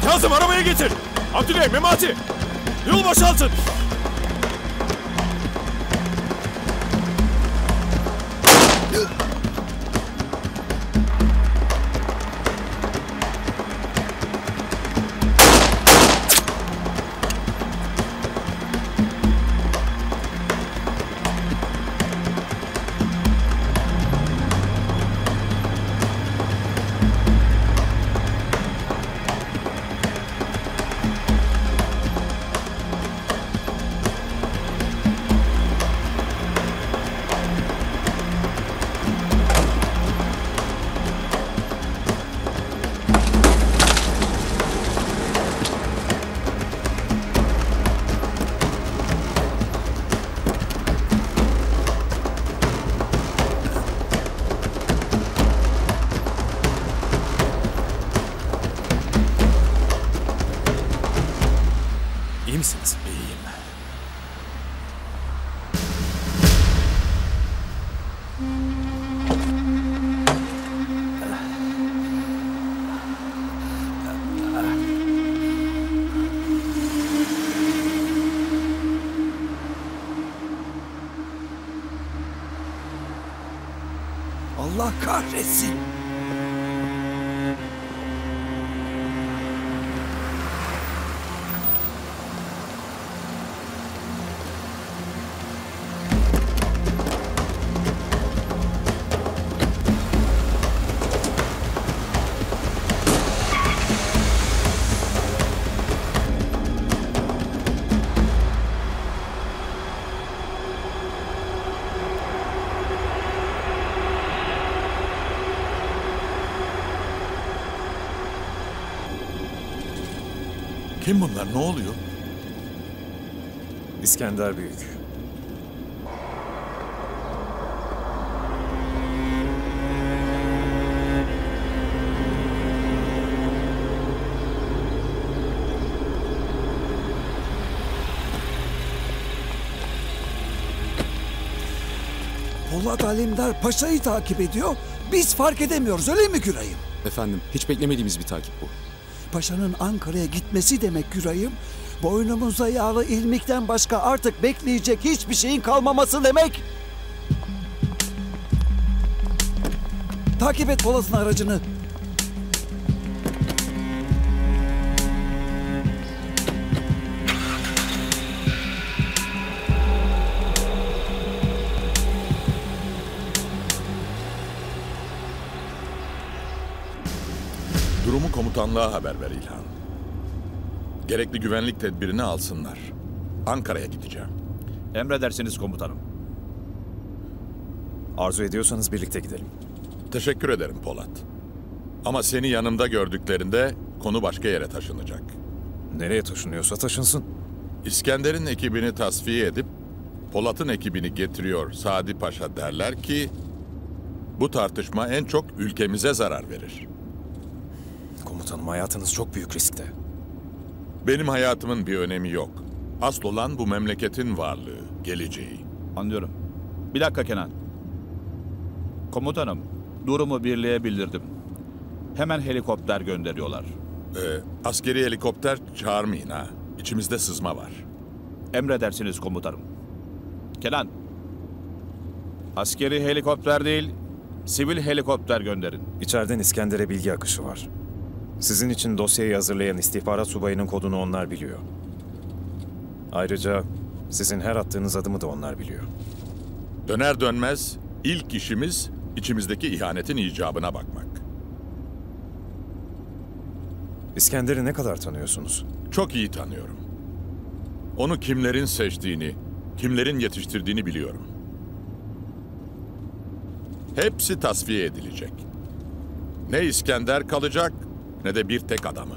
Kazım arabaya getir. Abdüley, Memati. Yol boşaltın. İyi misiniz? İyiyim. Allah kahretsin. Kim bunlar? Ne oluyor? İskender Büyük. Polat Alemdar Paşa'yı takip ediyor. Biz fark edemiyoruz, öyle mi Güray'ım? Efendim, hiç beklemediğimiz bir takip bu. Paşa'nın Ankara'ya gitmesi demek Güray'ım. Boynumuza yağlı ilmikten başka artık bekleyecek hiçbir şeyin kalmaması demek. Takip et Polat'ın aracını. Durumu komutanlığa haber ver İlhan. Gerekli güvenlik tedbirini alsınlar. Ankara'ya gideceğim. Emredersiniz komutanım. Arzu ediyorsanız birlikte gidelim. Teşekkür ederim Polat. Ama seni yanımda gördüklerinde konu başka yere taşınacak. Nereye taşınıyorsa taşınsın. İskender'in ekibini tasfiye edip Polat'ın ekibini getiriyor Sadi Paşa derler ki bu tartışma en çok ülkemize zarar verir. Komutanım, hayatınız çok büyük riskte. Benim hayatımın bir önemi yok. Asıl olan bu memleketin varlığı, geleceği. Anlıyorum. Bir dakika Kenan. Komutanım, durumu birliğe bildirdim. Hemen helikopter gönderiyorlar. Askeri helikopter çağırmayın ha. İçimizde sızma var. Emredersiniz komutanım. Kenan. Askeri helikopter değil, sivil helikopter gönderin. İçeriden İskender'e bilgi akışı var. Sizin için dosyayı hazırlayan istihbarat subayının kodunu onlar biliyor. Ayrıca sizin her attığınız adımı da onlar biliyor. Döner dönmez ilk işimiz içimizdeki ihanetin icabına bakmak. İskender'i ne kadar tanıyorsunuz? Çok iyi tanıyorum. Onu kimlerin seçtiğini, kimlerin yetiştirdiğini biliyorum. Hepsi tasfiye edilecek. Ne İskender kalacak, ne de bir tek adamı.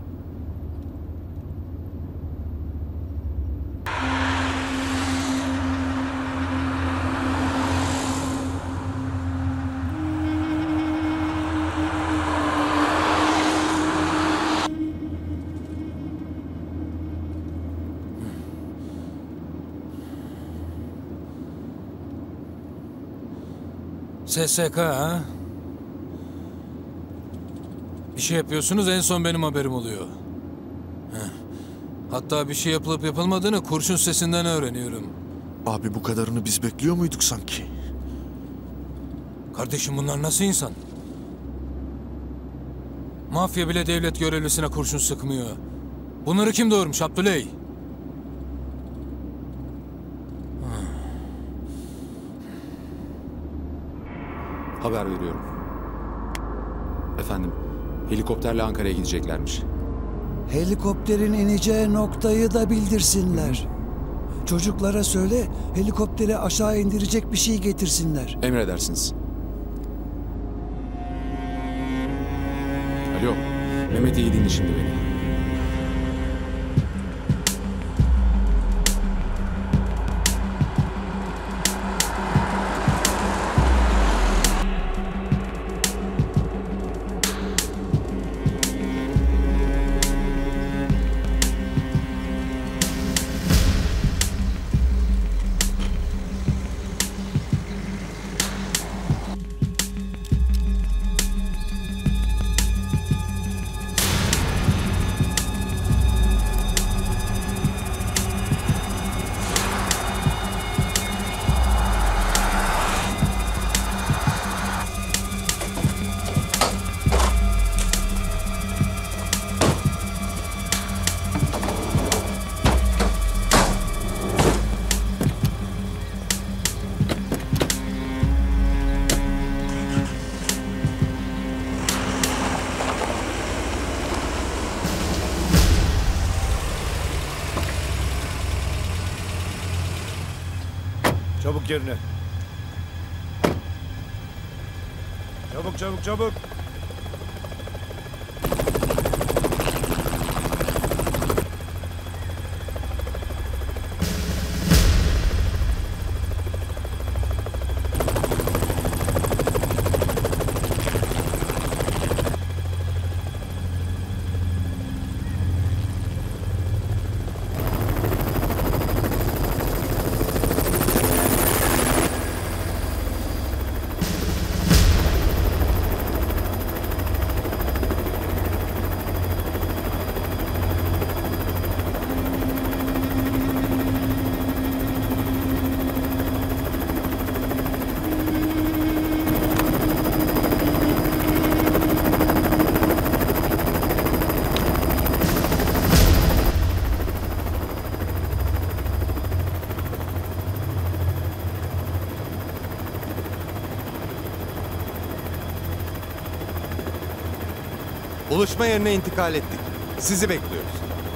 SSK ha? Bir şey yapıyorsunuz, en son benim haberim oluyor. Hatta bir şey yapılıp yapılmadığını kurşun sesinden öğreniyorum. Abi bu kadarını biz bekliyor muyduk sanki? Kardeşim bunlar nasıl insan? Mafya bile devlet görevlisine kurşun sıkmıyor. Bunları kim doğurmuş Abdüley? Haber veriyorum. Efendim, helikopterle Ankara'ya gideceklermiş. Helikopterin ineceği noktayı da bildirsinler. Çocuklara söyle helikopteri aşağı indirecek bir şey getirsinler. Emredersiniz. Alo, Mehmet iyi dinle şimdi beni. Çabuk yerine. Çabuk çabuk çabuk. Buluşma yerine intikal ettik. Sizi bekliyoruz.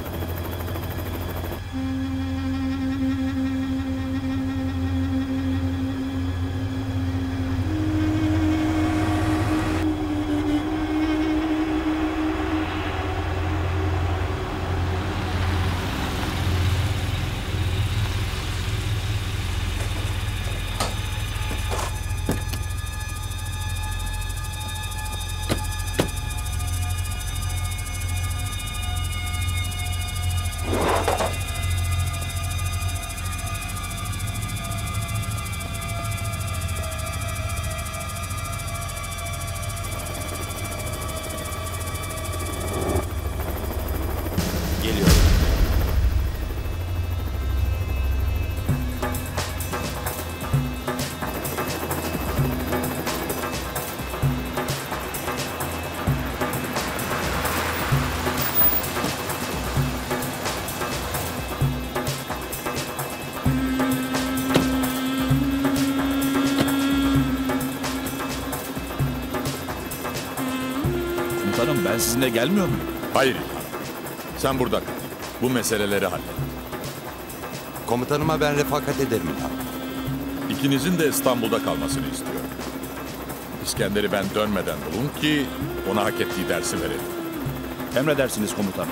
Komutanım ben sizinle gelmiyor muyum? Hayır İlhan. Sen burada kal. Bu meseleleri hallet. Komutanıma ben refakat ederim İlhan. İkinizin de İstanbul'da kalmasını istiyorum. İskender'i ben dönmeden bulun ki ona hak ettiği dersi verelim. Emredersiniz komutanım.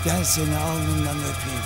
Gel seni alnından öpeyim.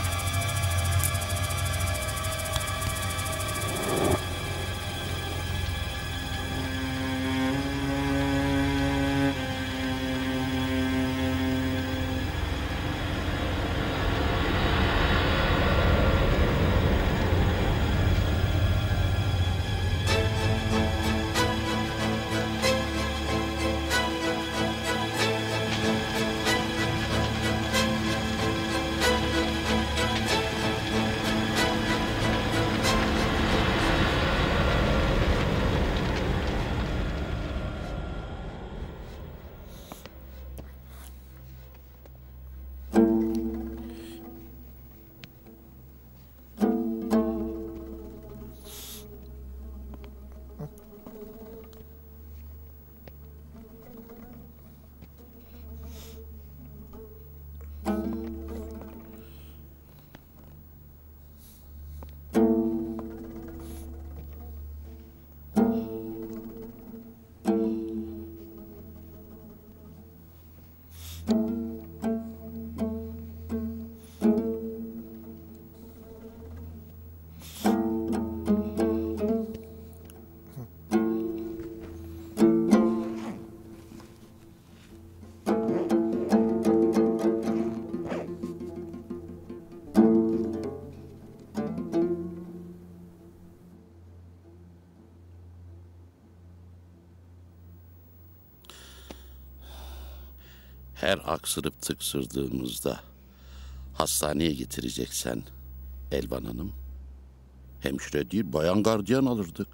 Her aksırıp tıksırdığımızda hastaneye getireceksen Elvan Hanım, hemşire değil bayan gardiyan alırdık.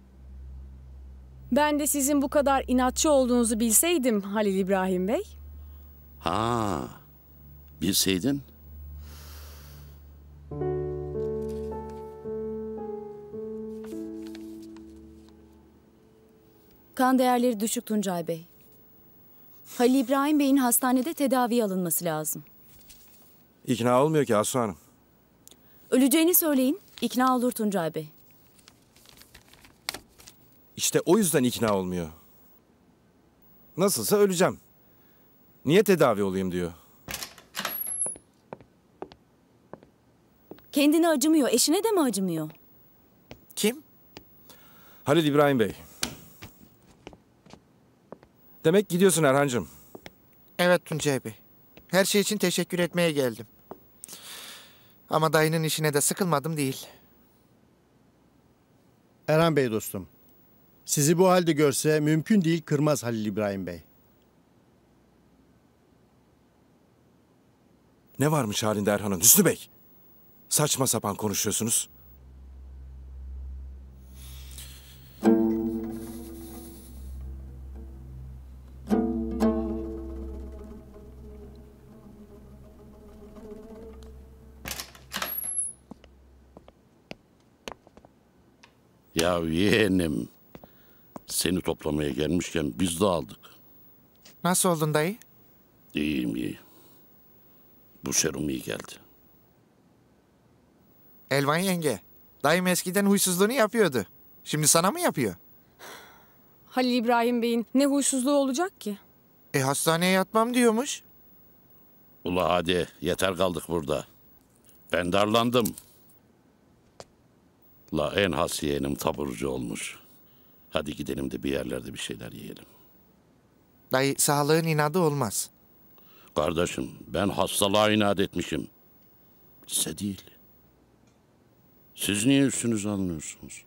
Ben de sizin bu kadar inatçı olduğunuzu bilseydim Halil İbrahim Bey. Ha, bilseydin. Kan değerleri düşük Tuncay Bey. Halil İbrahim Bey'in hastanede tedaviye alınması lazım. İkna olmuyor ki Asu Hanım. Öleceğini söyleyin, ikna olur Tuncay Bey. İşte o yüzden ikna olmuyor. Nasılsa öleceğim. Niye tedavi olayım diyor. Kendine acımıyor, eşine de mi acımıyor? Kim? Halil İbrahim Bey. Demek gidiyorsun Erhancığım. Evet Tuncay Bey. Her şey için teşekkür etmeye geldim. Ama dayının işine de sıkılmadım değil. Erhan Bey dostum. Sizi bu halde görse mümkün değil kırmaz Halil İbrahim Bey. Ne varmış halinde Erhan'ın Hüsnü Bey? Saçma sapan konuşuyorsunuz. Ya yeğenim, seni toplamaya gelmişken biz de aldık. Nasıl oldun dayı? İyiyim iyi. Bu serum iyi geldi. Elvan yenge. Dayım eskiden huysuzluğunu yapıyordu. Şimdi sana mı yapıyor? Halil İbrahim Bey'in ne huysuzluğu olacak ki? Hastaneye yatmam diyormuş. Ula hadi yeter kaldık burada. Ben darlandım. La en has yeğenim taburcu olmuş. Hadi gidelim de bir yerlerde bir şeyler yiyelim. Dayı sağlığın inadı olmaz. Kardeşim ben hastalığa inat etmişim. Size değil. Siz niye üstünüze alınıyorsunuz?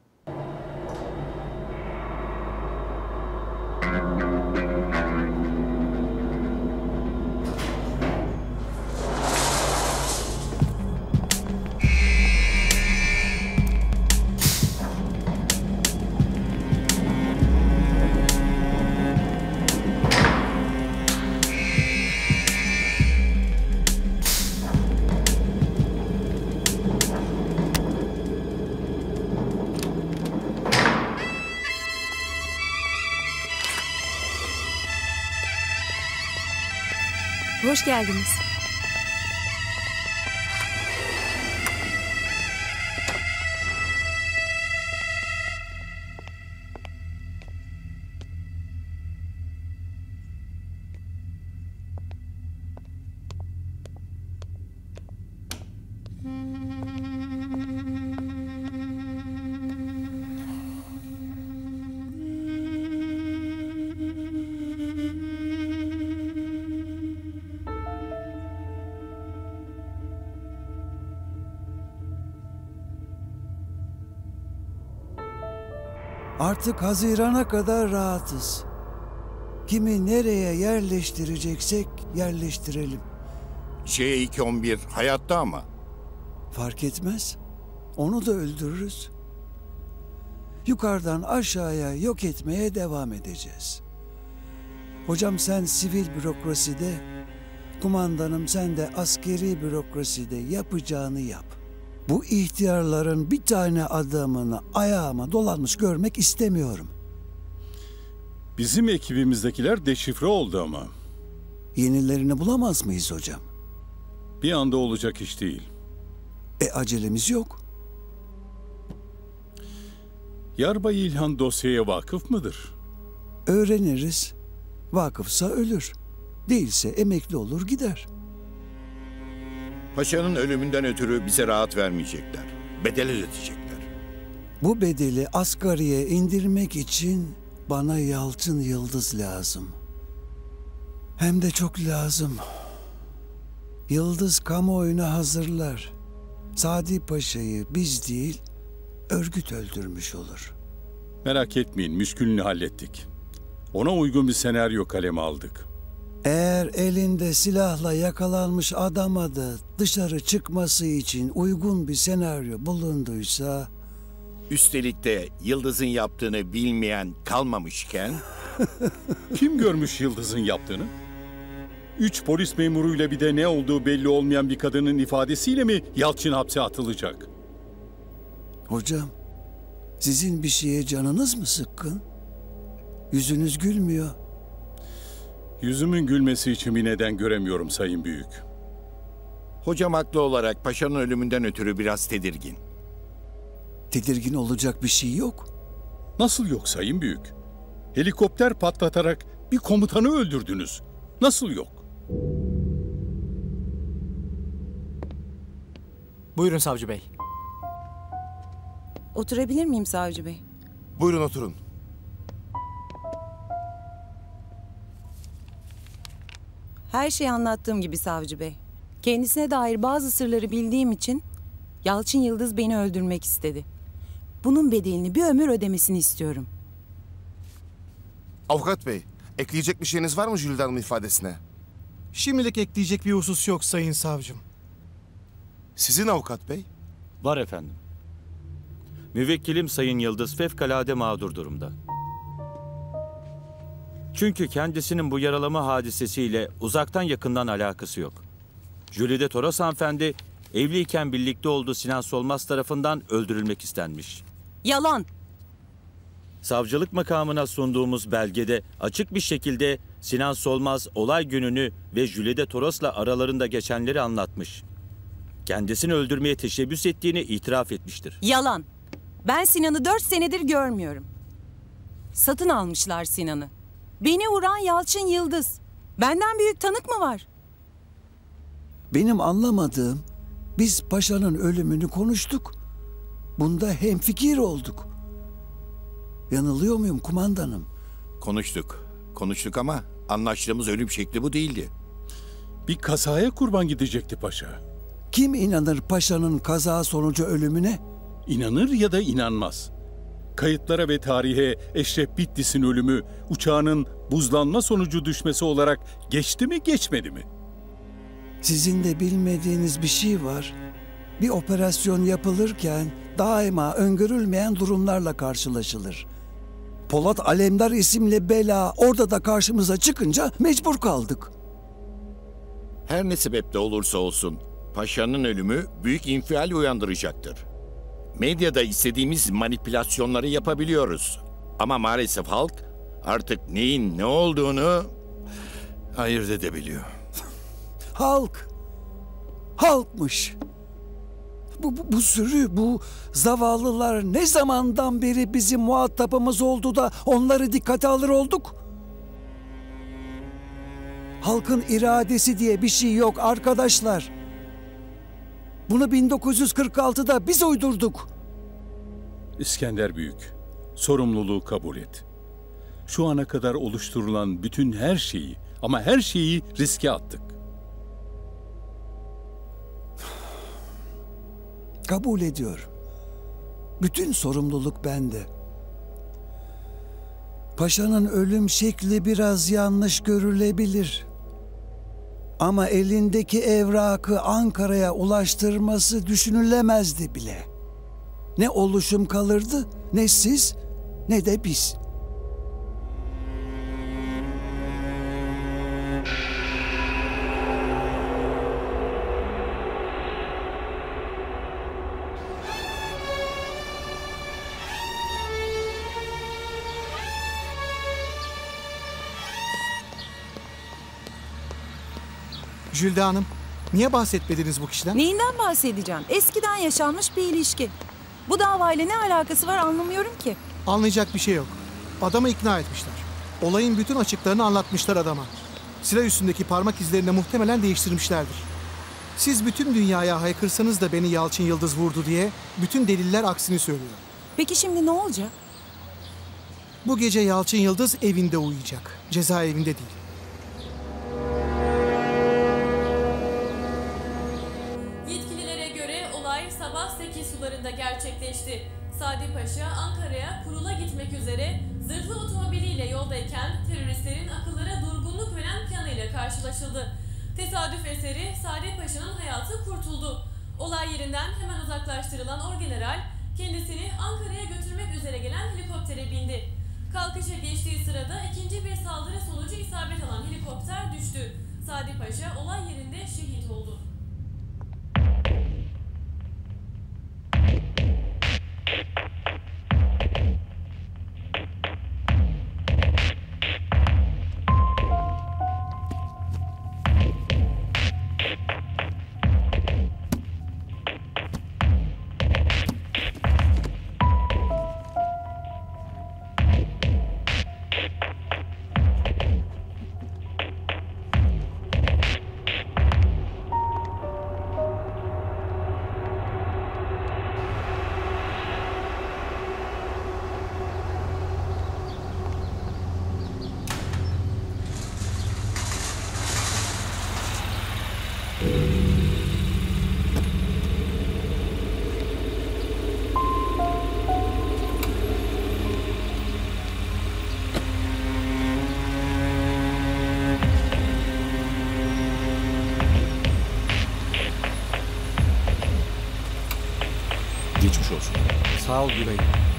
Hoş geldiniz. Artık Haziran'a kadar rahatız. Kimi nereye yerleştireceksek yerleştirelim. C211 hayatta ama. Fark etmez. Onu da öldürürüz. Yukarıdan aşağıya yok etmeye devam edeceğiz. Hocam sen sivil bürokraside, kumandanım sen de askeri bürokraside yapacağını yap. Bu ihtiyarların bir tane adamını ayağıma dolanmış görmek istemiyorum. Bizim ekibimizdekiler deşifre oldu ama. Yenilerini bulamaz mıyız hocam? Bir anda olacak iş değil. Acelemiz yok. Yarbay İlhan dosyaya vakıf mıdır? Öğreniriz. Vakıfsa ölür. Değilse emekli olur gider. Paşanın ölümünden ötürü bize rahat vermeyecekler. Bedel ödetecekler. Bu bedeli asgariye indirmek için bana Yalçın Yıldız lazım. Hem de çok lazım. Yıldız kamuoyuna hazırlar. Sadi Paşa'yı biz değil, örgüt öldürmüş olur. Merak etmeyin, müşkülünü hallettik. Ona uygun bir senaryo kaleme aldık. Eğer elinde silahla yakalanmış adama da dışarı çıkması için uygun bir senaryo bulunduysa... Üstelik de Yıldız'ın yaptığını bilmeyen kalmamışken... Kim görmüş Yıldız'ın yaptığını? 3 polis memuruyla bir de ne olduğu belli olmayan bir kadının ifadesiyle mi Yalçın hapse atılacak? Hocam, sizin bir şeye canınız mı sıkkın? Yüzünüz gülmüyor. Yüzümün gülmesi için bir neden göremiyorum Sayın Büyük. Hocam haklı olarak paşanın ölümünden ötürü biraz tedirgin. Tedirgin olacak bir şey yok. Nasıl yok Sayın Büyük? Helikopter patlatarak bir komutanı öldürdünüz. Nasıl yok? Buyurun savcı bey. Oturabilir miyim savcı bey? Buyurun oturun. Her şeyi anlattığım gibi savcı bey. Kendisine dair bazı sırları bildiğim için Yalçın Yıldız beni öldürmek istedi. Bunun bedelini bir ömür ödemesini istiyorum. Avukat bey, ekleyecek bir şeyiniz var mı Jülide Hanım'ın ifadesine? Şimdilik ekleyecek bir husus yok sayın savcım. Sizin avukat bey? Var efendim. Müvekkilim Sayın Yıldız fevkalade mağdur durumda. Çünkü kendisinin bu yaralama hadisesiyle uzaktan yakından alakası yok. Jülide Toros hanımefendi evliyken birlikte olduğu Sinan Solmaz tarafından öldürülmek istenmiş. Yalan! Savcılık makamına sunduğumuz belgede açık bir şekilde Sinan Solmaz olay gününü ve Jülide Toros'la aralarında geçenleri anlatmış. Kendisini öldürmeye teşebbüs ettiğini itiraf etmiştir. Yalan! Ben Sinan'ı 4 senedir görmüyorum. Satın almışlar Sinan'ı. Beni vuran Yalçın Yıldız. Benden büyük tanık mı var? Benim anlamadığım, biz paşanın ölümünü konuştuk. Bunda hemfikir olduk. Yanılıyor muyum kumandanım? Konuştuk ama anlaştığımız ölüm şekli bu değildi. Bir kazaya kurban gidecekti paşa. Kim inanır paşanın kaza sonucu ölümüne? İnanır ya da inanmaz. Kayıtlara ve tarihe Eşref Bitlis'in ölümü uçağının buzlanma sonucu düşmesi olarak geçti mi geçmedi mi? Sizin de bilmediğiniz bir şey var. Bir operasyon yapılırken daima öngörülmeyen durumlarla karşılaşılır. Polat Alemdar isimli bela orada da karşımıza çıkınca mecbur kaldık. Her ne sebeple olursa olsun paşanın ölümü büyük infial uyandıracaktır. Medyada istediğimiz manipülasyonları yapabiliyoruz. Ama maalesef halk artık neyin ne olduğunu ayırt edebiliyor. Halkmış. Bu sürü, bu zavallılar ne zamandan beri bizim muhatabımız oldu da onları dikkate alır olduk? Halkın iradesi diye bir şey yok arkadaşlar. Bunu 1946'da biz uydurduk. İskender Büyük, sorumluluğu kabul et. Şu ana kadar oluşturulan bütün her şeyi ama her şeyi riske attık. Kabul ediyorum. Bütün sorumluluk bende. Paşanın ölüm şekli biraz yanlış görülebilir. Ama elindeki evrakı Ankara'ya ulaştırması düşünülemezdi bile. Ne oluşum kalırdı, ne siz, ne de biz. Jülde Hanım, niye bahsetmediniz bu kişiden? Neyinden bahsedeceğim? Eskiden yaşanmış bir ilişki. Bu davayla ne alakası var anlamıyorum ki. Anlayacak bir şey yok. Adamı ikna etmişler. Olayın bütün açıklarını anlatmışlar adama. Silah üstündeki parmak izlerini muhtemelen değiştirmişlerdir. Siz bütün dünyaya haykırsanız da beni Yalçın Yıldız vurdu diye bütün deliller aksini söylüyor. Peki şimdi ne olacak? Bu gece Yalçın Yıldız evinde uyuyacak. Cezaevinde değil. Yetkililere göre olay sabah 8 sularında gerçekleşti. Sadi Paşa Ankara'ya kurula gitmek üzere zırhlı otomobiliyle yoldayken teröristlerin akıllara durgunluk veren planıyla karşılaşıldı. Tesadüf eseri Sadi Paşa'nın hayatı kurtuldu. Olay yerinden hemen uzaklaştırılan orgeneral kendisini Ankara'ya götürmek üzere gelen helikoptere bindi. Kalkışa geçtiği sırada ikinci bir saldırı sonucu isabet alan helikopter düştü. Sadi Paşa olay yerinde şehit oldu. Geçmiş olsun. Sağ ol Güray.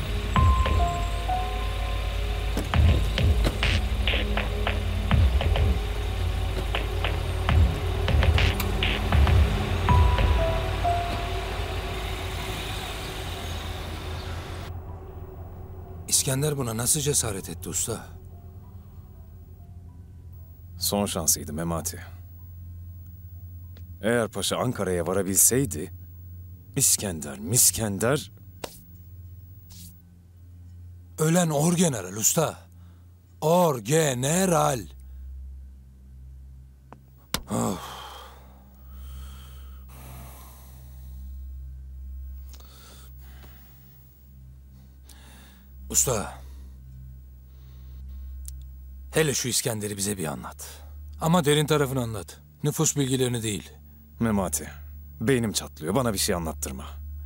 İskender buna nasıl cesaret etti usta? Son şansıydı Memati. Eğer paşa Ankara'ya varabilseydi, İskender... Ölen orgeneral usta. Orgeneral. Oh. Usta. Hele şu İskender'i bize bir anlat. Ama derin tarafını anlat. Nüfus bilgilerini değil. Memati, beynim çatlıyor. Bana bir şey anlattırma.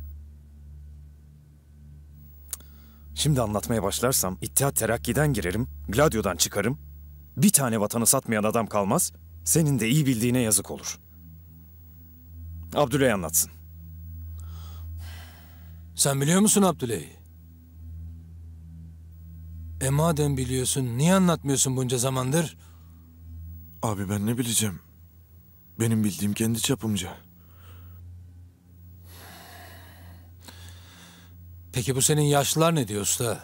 Şimdi anlatmaya başlarsam İttihat Terakki'den girerim, Gladio'dan çıkarım. Bir tane vatanı satmayan adam kalmaz. Senin de iyi bildiğine yazık olur. Abdüley anlatsın. Sen biliyor musun Abdüley? Madem biliyorsun, niye anlatmıyorsun bunca zamandır? Abi ben ne bileceğim? Benim bildiğim kendi çapımca. Peki bu senin yaşlılar ne diyor usta?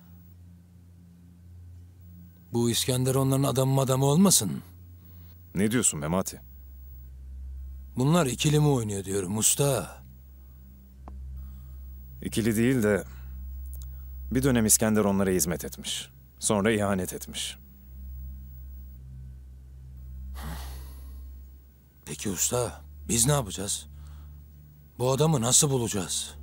Bu İskender onların adamı olmasın? Ne diyorsun Memati? Bunlar ikili mi oynuyor diyorum usta? İkili değil de bir dönem İskender onlara hizmet etmiş. Sonra ihanet etmiş. Peki usta, biz ne yapacağız? Bu adamı nasıl bulacağız?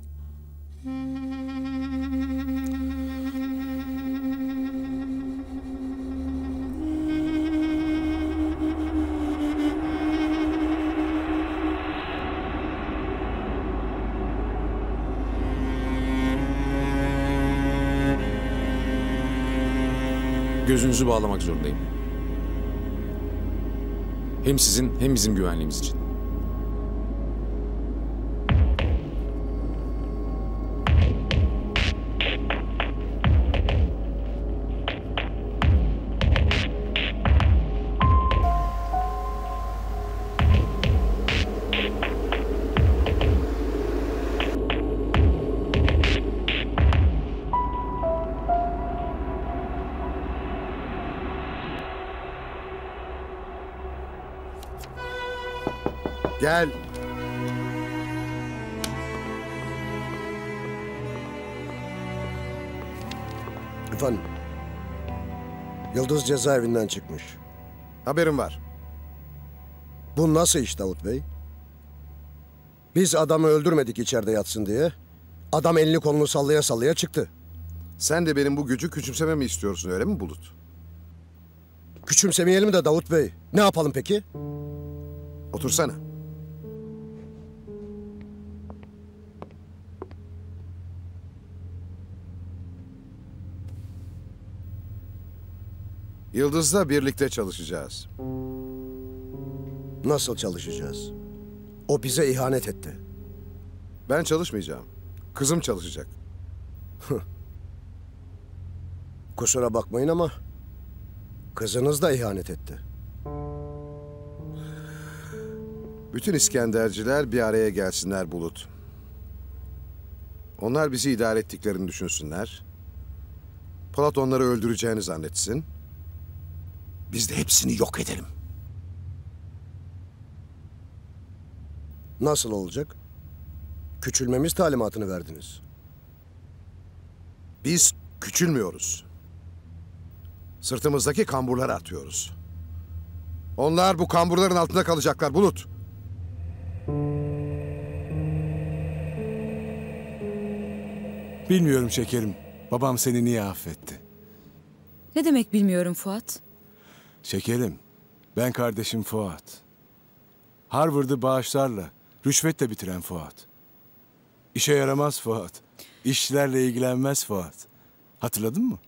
Gözünüzü bağlamak zorundayım. Hem sizin hem bizim güvenliğimiz için. Gel. Efendim. Yıldız cezaevinden çıkmış. Haberim var. Bu nasıl iş Davut Bey? Biz adamı öldürmedik içeride yatsın diye. Adam elini kolunu sallaya sallaya çıktı. Sen de benim bu gücü küçümsememi istiyorsun öyle mi Bulut? Küçümsemeyelim de Davut Bey. Ne yapalım peki? Otursana. Yıldız'la birlikte çalışacağız. Nasıl çalışacağız? O bize ihanet etti. Ben çalışmayacağım. Kızım çalışacak. Kusura bakmayın ama kızınız da ihanet etti. Bütün İskenderciler bir araya gelsinler Bulut. Onlar bizi idare ettiklerini düşünsünler. Polat onları öldüreceğini zannetsin. Biz de hepsini yok edelim. Nasıl olacak? Küçülmemiz talimatını verdiniz. Biz küçülmüyoruz. Sırtımızdaki kamburları atıyoruz. Onlar bu kamburların altında kalacaklar Bulut. Bilmiyorum şekerim. Babam seni niye affetti? Ne demek bilmiyorum Fuat. Şekerim, ben kardeşim Fuat. Harvard'ı bağışlarla, rüşvetle bitiren Fuat. İşe yaramaz Fuat. İşlerle ilgilenmez Fuat. Hatırladın mı?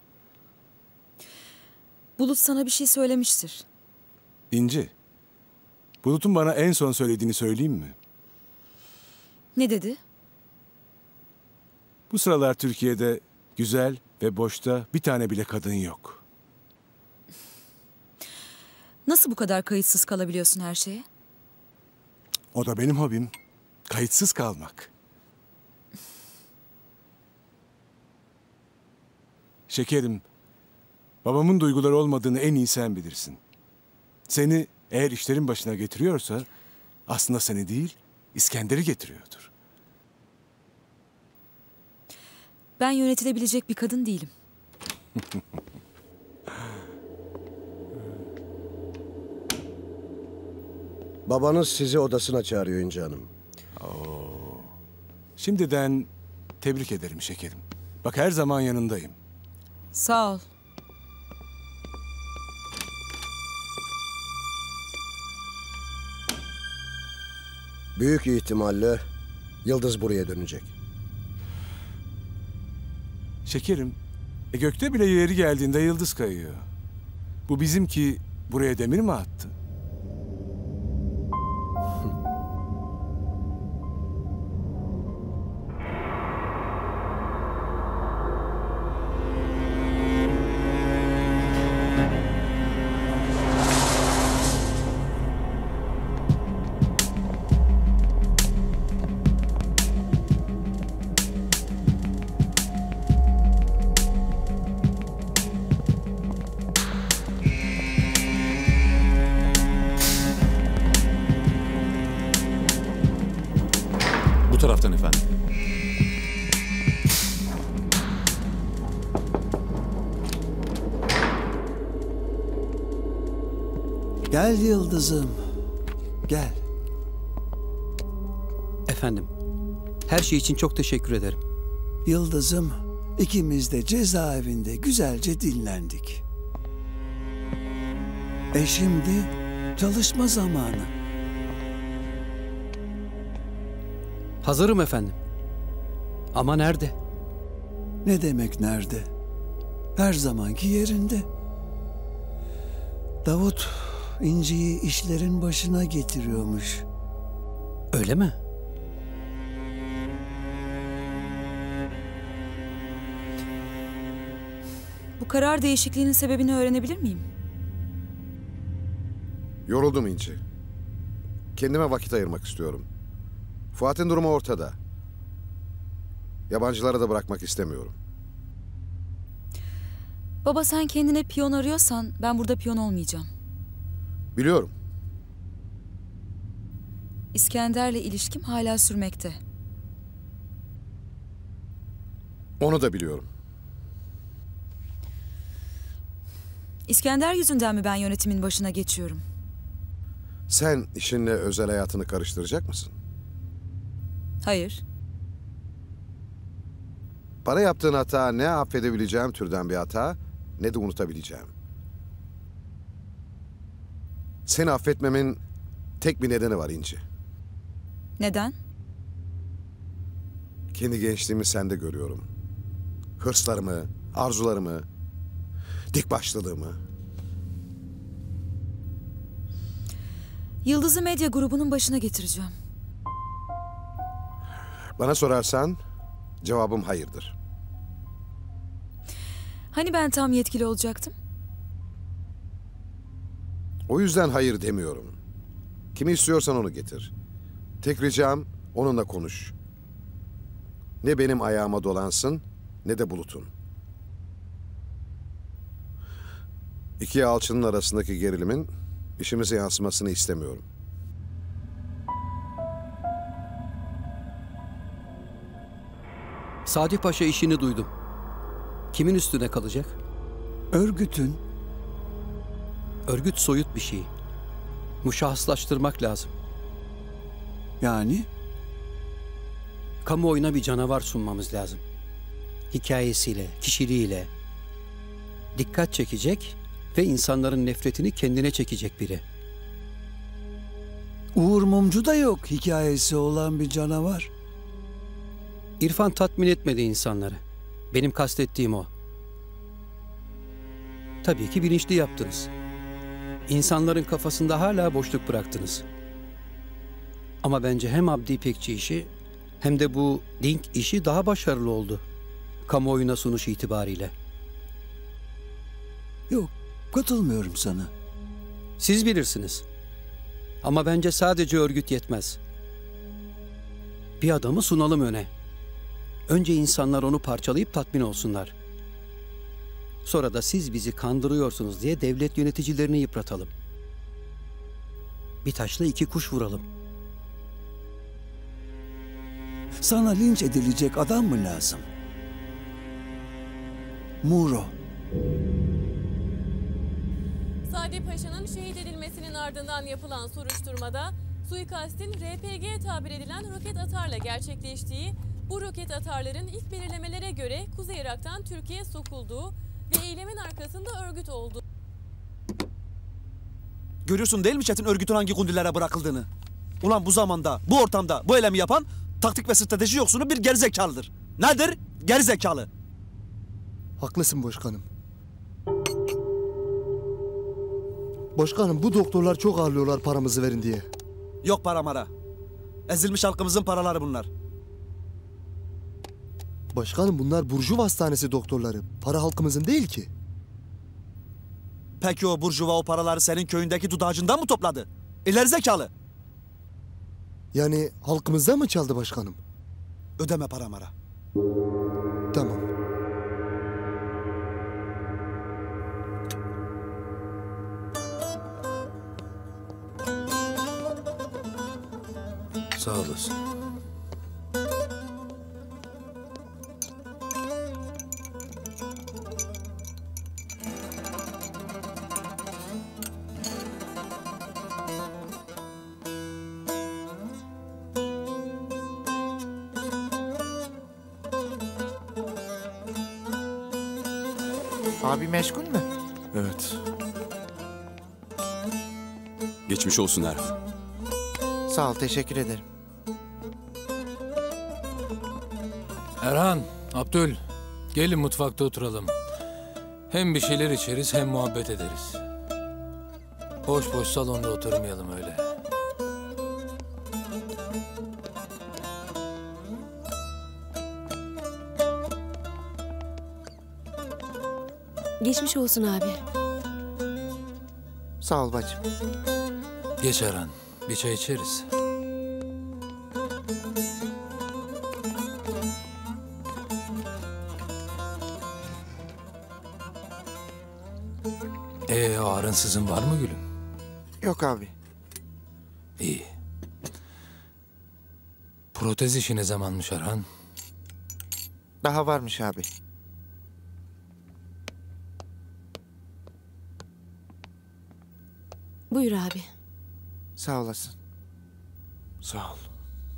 Bulut sana bir şey söylemiştir. İnci, Bulut'un bana en son söylediğini söyleyeyim mi? Ne dedi? Bu sıralar Türkiye'de güzel ve boşta bir tane bile kadın yok. Nasıl bu kadar kayıtsız kalabiliyorsun her şeye? O da benim hobim. Kayıtsız kalmak. Şekerim, babamın duyguları olmadığını en iyi sen bilirsin. Seni eğer işlerin başına getiriyorsa aslında seni değil, İskender'i getiriyordur. Ben yönetilebilecek bir kadın değilim. Babanız sizi odasına çağırıyor İnci Hanım. Şimdiden tebrik ederim şekerim. Bak her zaman yanındayım. Sağ ol. Büyük ihtimalle Yıldız buraya dönecek. Şekerim, gökte bile yeri geldiğinde yıldız kayıyor. Bu bizimki buraya demir mi attı? Bu taraftan efendim. Gel Yıldız'ım. Gel. Efendim, her şey için çok teşekkür ederim. Yıldız'ım, ikimiz de cezaevinde güzelce dinlendik. Şimdi çalışma zamanı. Hazırım efendim. Ama nerede? Ne demek nerede? Her zamanki yerinde. Davut İnci'yi işlerin başına getiriyormuş. Öyle mi? Bu karar değişikliğinin sebebini öğrenebilir miyim? Yoruldum İnci. Kendime vakit ayırmak istiyorum. Fuat'ın durumu ortada. Yabancılara da bırakmak istemiyorum. Baba sen kendine piyon arıyorsan ben burada piyon olmayacağım. Biliyorum. İskender'le ilişkim hala sürmekte. Onu da biliyorum. İskender yüzünden mi ben yönetimin başına geçiyorum? Sen işinle özel hayatını karıştıracak mısın? Hayır. Bana yaptığın hata ne affedebileceğim türden bir hata, ne de unutabileceğim. Seni affetmemin tek bir nedeni var İnci. Neden? Kendi gençliğimi sende görüyorum. Hırslarımı, arzularımı, dikbaşlılığımı. Yıldız'ı medya grubunun başına getireceğim. Bana sorarsan cevabım hayırdır. Hani ben tam yetkili olacaktım? O yüzden hayır demiyorum. Kimi istiyorsan onu getir. Tek ricam onunla konuş. Ne benim ayağıma dolansın ne de Bulut'un. İki alçının arasındaki gerilimin işimize yansımasını istemiyorum. Sadi Paşa işini duydum. Kimin üstüne kalacak? Örgütün. Örgüt soyut bir şey. Muşahhaslaştırmak lazım. Yani? Kamuoyuna bir canavar sunmamız lazım. Hikayesiyle, kişiliğiyle. Dikkat çekecek ve insanların nefretini kendine çekecek biri. Uğur Mumcu da yok hikayesi olan bir canavar. İrfan tatmin etmedi insanları. Benim kastettiğim o. Tabii ki bilinçli yaptınız. İnsanların kafasında hala boşluk bıraktınız. Ama bence hem Abdi İpekçi işi hem de bu Dink işi daha başarılı oldu. Kamuoyuna sunuş itibariyle. Yok, katılmıyorum sana. Siz bilirsiniz. Ama bence sadece örgüt yetmez. Bir adamı sunalım öne. Önce insanlar onu parçalayıp tatmin olsunlar. Sonra da siz bizi kandırıyorsunuz diye devlet yöneticilerini yıpratalım. Bir taşla iki kuş vuralım. Sana linç edilecek adam mı lazım? Muro. Sadi Paşa'nın şehit edilmesinin ardından yapılan soruşturmada suikastin RPG tabir edilen roket atarla gerçekleştiği, bu roket atarların ilk belirlemelere göre Kuzey Irak'tan Türkiye'ye sokulduğu ve eylemin arkasında örgüt olduğu. Görüyorsun değil mi Çetin örgütün hangi kundilere bırakıldığını? Ulan bu zamanda, bu ortamda bu eylemi yapan taktik ve strateji yoksunu bir gerizekalıdır. Nedir? Gerizekalı. Haklısın başkanım. Başkanım bu doktorlar çok ağırlıyorlar paramızı verin diye. Yok para mara. Ezilmiş halkımızın paraları bunlar. Başkanım bunlar Burjuva Hastanesi doktorları. Para halkımızın değil ki. Peki o Burjuva o paraları senin köyündeki dudağacından mı topladı? İleri zekalı. Yani halkımızdan mı çaldı başkanım? Ödeme para mara. Tamam. Sağ olasın. Abi meşgul mü? Evet. Geçmiş olsun Erhan. Sağ ol, teşekkür ederim. Erhan, Abdül, gelin mutfakta oturalım. Hem bir şeyler içeriz hem muhabbet ederiz. Boş boş salonda oturmayalım öyle. Geçmiş olsun abi. Sağ ol bacım. Geç Erhan. Bir çay içeriz. Ağrınsızın var mı gülüm? Yok abi. İyi. Protez işi ne zamanmış Erhan? Daha varmış abi. Buyur abi. Sağ olasın. Sağ ol.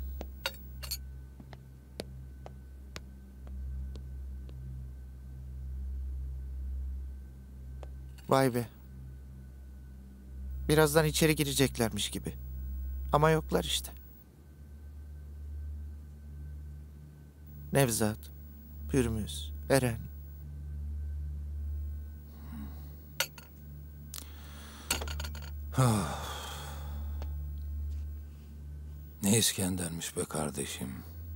Vay be. Birazdan içeri gireceklermiş gibi. Ama yoklar işte. Nevzat, Pürmüz, Eren. Ne İskender'miş be kardeşim.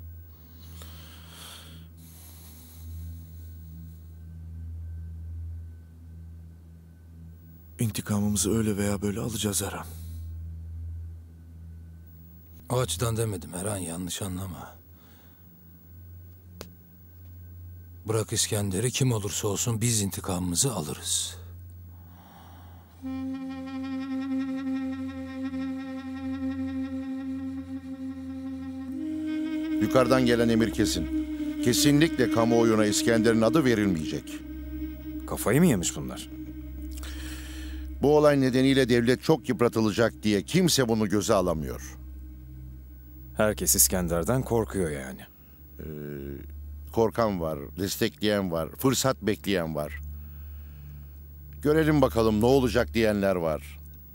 İntikamımızı öyle veya böyle alacağız Erhan. O açıdan demedim Erhan, yanlış anlama. Bırak İskender'i, kim olursa olsun biz intikamımızı alırız. Yukarıdan gelen emir kesin. Kesinlikle kamuoyuna İskender'in adı verilmeyecek. Kafayı mı yemiş bunlar? Bu olay nedeniyle devlet çok yıpratılacak diye kimse bunu göze alamıyor. Herkes İskender'den korkuyor yani. Korkan var, destekleyen var, fırsat bekleyen var. Görelim bakalım ne olacak diyenler var.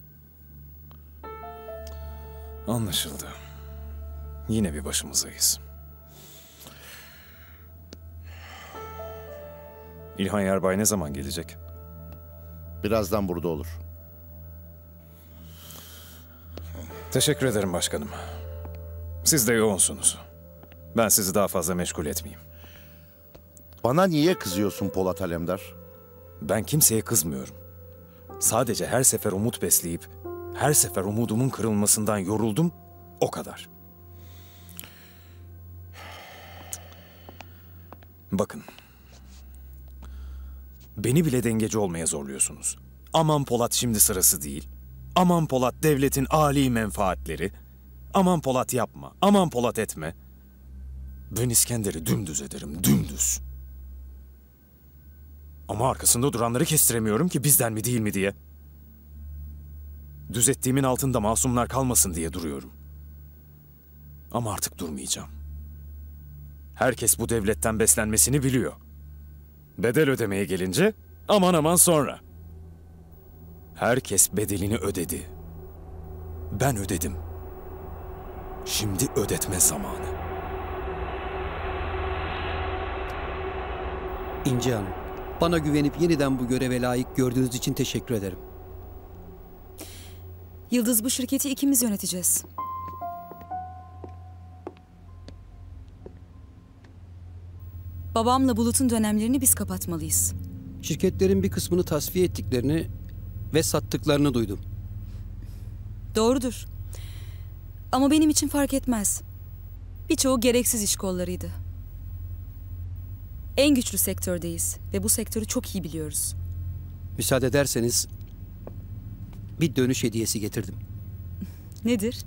Anlaşıldı. Yine bir başımızayız. İlhan Yarbay ne zaman gelecek? Birazdan burada olur. Teşekkür ederim başkanım. Siz de yoğunsunuz. Ben sizi daha fazla meşgul etmeyeyim. Bana niye kızıyorsun Polat Alemdar? Ben kimseye kızmıyorum. Sadece her sefer umut besleyip her sefer umudumun kırılmasından yoruldum, o kadar. Bakın. Beni bile dengeci olmaya zorluyorsunuz. Aman Polat şimdi sırası değil. Aman Polat devletin âli menfaatleri. Aman Polat yapma, aman Polat etme. Ben İskender'i dümdüz ederim, dümdüz. Ama arkasında duranları kestiremiyorum ki bizden mi değil mi diye. Düz ettiğimin altında masumlar kalmasın diye duruyorum. Ama artık durmayacağım. Herkes bu devletten beslenmesini biliyor. Bedel ödemeye gelince aman aman sonra. Herkes bedelini ödedi. Ben ödedim. Şimdi ödetme zamanı. İnci Hanım, bana güvenip yeniden bu göreve layık gördüğünüz için teşekkür ederim. Yıldız, bu şirketi ikimiz yöneteceğiz. Babamla Bulut'un dönemlerini biz kapatmalıyız. Şirketlerin bir kısmını tasfiye ettiklerini ve sattıklarını duydum. Doğrudur. Ama benim için fark etmez. Birçoğu gereksiz iş kollarıydı. En güçlü sektördeyiz ve bu sektörü çok iyi biliyoruz. Müsaade ederseniz bir dönüş hediyesi getirdim. Nedir?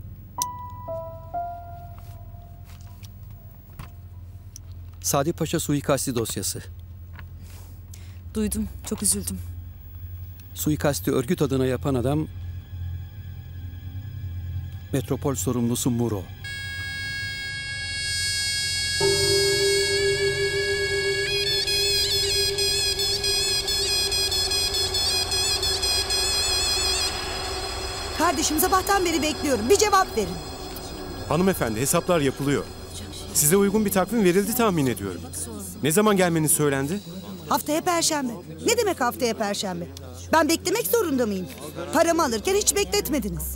Sadi Paşa suikasti dosyası. Duydum, çok üzüldüm. Suikasti örgüt adına yapan adam metropol sorumlusu Muro. Kardeşim, sabahtan beri bekliyorum. Bir cevap verin. Hanımefendi, hesaplar yapılıyor. Size uygun bir takvim verildi tahmin ediyorum. Ne zaman gelmeniz söylendi? Haftaya Perşembe. Ne demek haftaya Perşembe? Ben beklemek zorunda mıyım? Paramı alırken hiç bekletmediniz.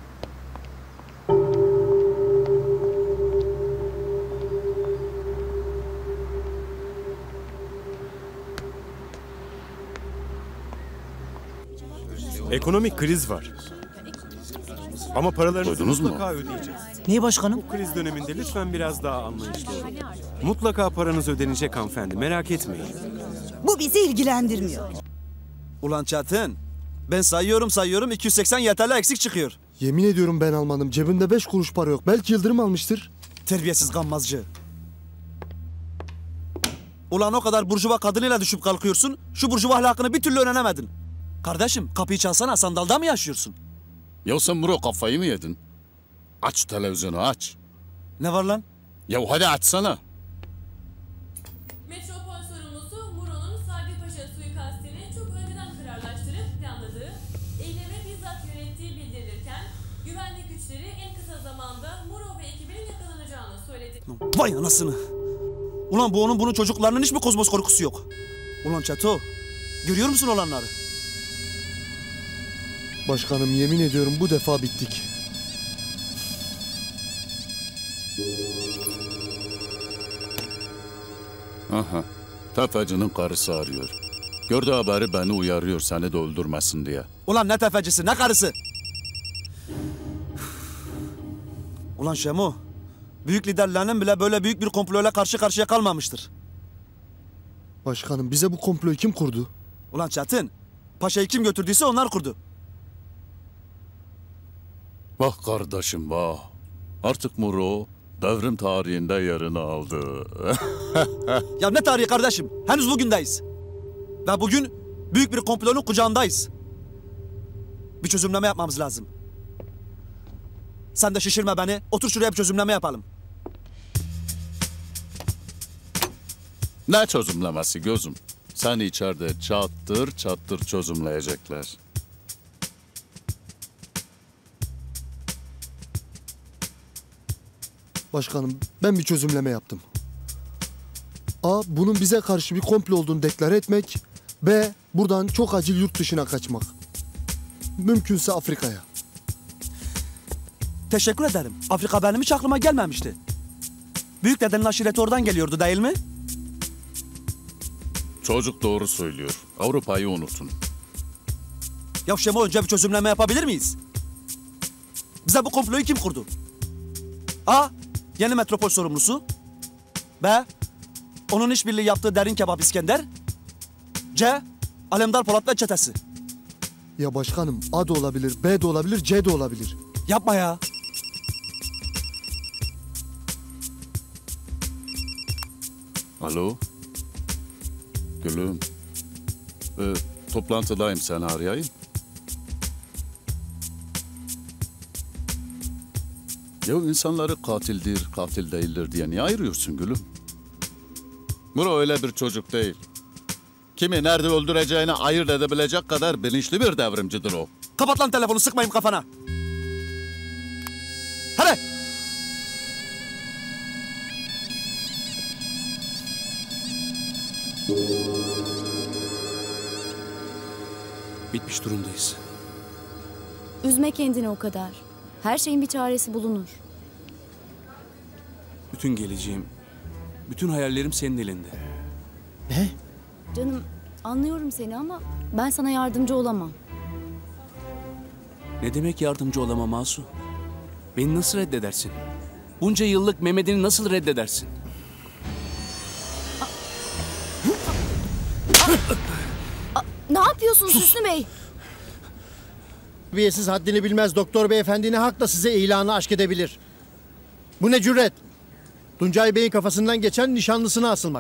Ekonomik kriz var. Ama paralarınızı Duydunuz mu? mutlaka ödeyeceğiz. Niye başkanım? Bu kriz döneminde lütfen biraz daha anlayışlı olun. Mutlaka paranız ödenecek hanımefendi, merak etmeyin. Bu bizi ilgilendirmiyor. Ulan Çetin, ben sayıyorum 280 yeterli eksik çıkıyor. Yemin ediyorum ben almadım. Cebimde 5 kuruş para yok. Belki Yıldırım almıştır. Terbiyesiz gammazcı. Ulan o kadar burjuva kadınıyla düşüp kalkıyorsun, şu burjuva ahlakını bir türlü öğrenemedin. Kardeşim kapıyı çalsana, sandalda mı yaşıyorsun? Ya sen Muro kafayı mı yedin? Aç televizyonu aç. Ne var lan? Ya hadi açsana. Metropol sorumlusu Muro'nun Sadi Paşa suikastini çok önceden kararlaştırıp planladığı, eyleme bizzat yönettiği bildirilirken güvenlik güçleri en kısa zamanda Muro ve ekibinin yakalanacağını söyledi. Vay anasını. Ulan bu onun bunun çocuklarının hiç mi kozmos korkusu yok? Ulan Çeto, görüyor musun olanları? Başkanım yemin ediyorum bu defa bittik. Aha. Tefecinin karısı arıyor. Gördüğü haberi beni uyarıyor seni de öldürmesin diye. Ulan ne tefecisi ne karısı? Ulan Şemo, büyük liderlerinin bile böyle büyük bir komployla karşı karşıya kalmamıştır. Başkanım bize bu komployu kim kurdu? Ulan Çetin, paşayı kim götürdüyse onlar kurdu. Bak kardeşim bak. Artık Muro devrim tarihinde yerini aldı. Ya ne tarihi kardeşim? Henüz bugündeyiz. Ve bugün büyük bir komplonun kucağındayız. Bir çözümleme yapmamız lazım. Sen de şişirme beni. Otur şuraya bir çözümleme yapalım. Ne çözümlemesi gözüm? Seni içeride çattır çattır çözümleyecekler. Başkanım ben bir çözümleme yaptım. A. Bunun bize karşı bir komplo olduğunu deklare etmek. B. Buradan çok acil yurt dışına kaçmak. Mümkünse Afrika'ya. Teşekkür ederim. Afrika benim hiç aklıma gelmemişti. Büyük dedenin aşireti oradan geliyordu değil mi? Çocuk doğru söylüyor. Avrupa'yı unutun. Ya Şemo önce bir çözümleme yapabilir miyiz? Bize bu komployu kim kurdu? A. Yeni metropol sorumlusu. B. Onun işbirliği yaptığı derin kebap İskender. C. Alemdar Polat ve çetesi. Ya başkanım A da olabilir, B de olabilir, C de olabilir. Yapma ya. Alo. Gülüm. Toplantıdayım, seni arayayım. Ya insanları katildir, katil değildir diye niye ayırıyorsun gülüm? Muro öyle bir çocuk değil. Kimi nerede öldüreceğini ayırt edebilecek kadar bilinçli bir devrimcidir o. Kapat lan telefonu, sıkmayayım kafana. Hadi. Bitmiş durumdayız. Üzme kendini o kadar. Her şeyin bir çaresi bulunur. Bütün geleceğim, bütün hayallerim senin elinde. Ne? Canım anlıyorum seni ama ben sana yardımcı olamam. Ne demek yardımcı olamam Asu? Beni nasıl reddedersin? Bunca yıllık Mehmet'ini nasıl reddedersin? Ne yapıyorsun Süslü Bey? Terbiyesiz haddini bilmez doktor beyefendi ne hakla size ilanı aşk edebilir? Bu ne cüret? Tuncay Bey'in kafasından geçen nişanlısına asılmak.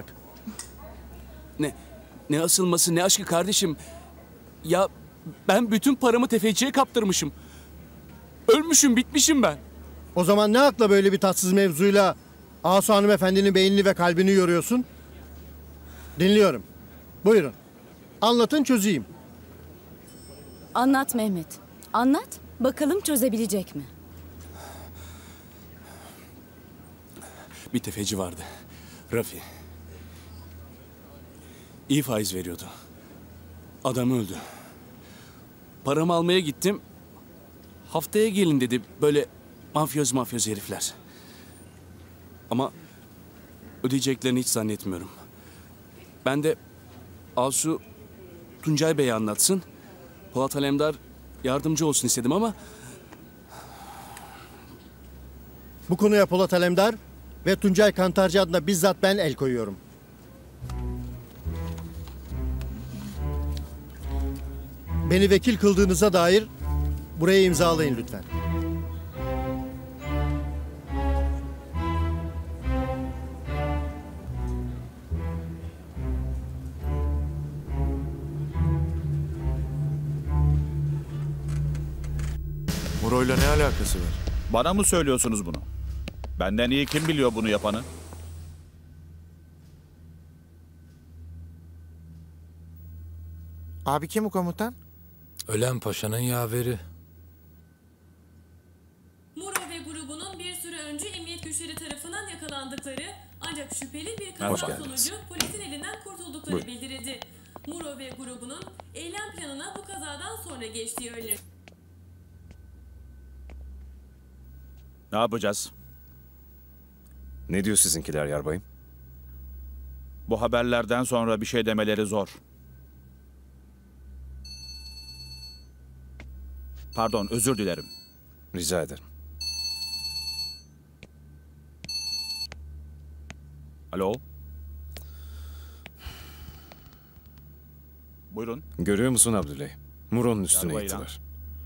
Ne asılması ne aşkı kardeşim? Ya ben bütün paramı tefeciye kaptırmışım. Ölmüşüm, bitmişim ben. O zaman ne hakla böyle bir tatsız mevzuyla Asu hanımefendinin beynini ve kalbini yoruyorsun? Dinliyorum. Buyurun. Anlatın çözeyim. Anlat Mehmet. Anlat. Bakalım çözebilecek mi? Bir tefeci vardı. Rafi. İyi faiz veriyordu. Adam öldü. Paramı almaya gittim. Haftaya gelin dedi böyle mafyoz herifler. Ama ödeyeceklerini hiç zannetmiyorum. Ben de Asu Tuncay Bey'e anlatsın. Polat Alemdar yardımcı olsun istedim ama... Bu konuya Polat Alemdar ve Tuncay Kantarcı adına bizzat ben el koyuyorum. Beni vekil kıldığınıza dair buraya imzalayın lütfen. Muro'yla ne alakası var? Bana mı söylüyorsunuz bunu? Benden iyi kim biliyor bunu yapanı? Abi kim bu komutan? Ölen paşanın yaveri. Muro ve grubunun bir süre önce emniyet güçleri tarafından yakalandıkları ancak şüpheli bir Hoş kaza geldiniz. sonucu polisin elinden kurtuldukları Buyurun. bildirildi. Muro ve grubunun eylem planına bu kazadan sonra geçtiği öğrenilir. Ne yapacağız? Ne diyor sizinkiler yarbayım? Bu haberlerden sonra bir şey demeleri zor. Pardon, özür dilerim. Rica ederim. Alo? Buyurun. Görüyor musun Abdüley? Muro'nun üstüne Yarbayla. gittiler.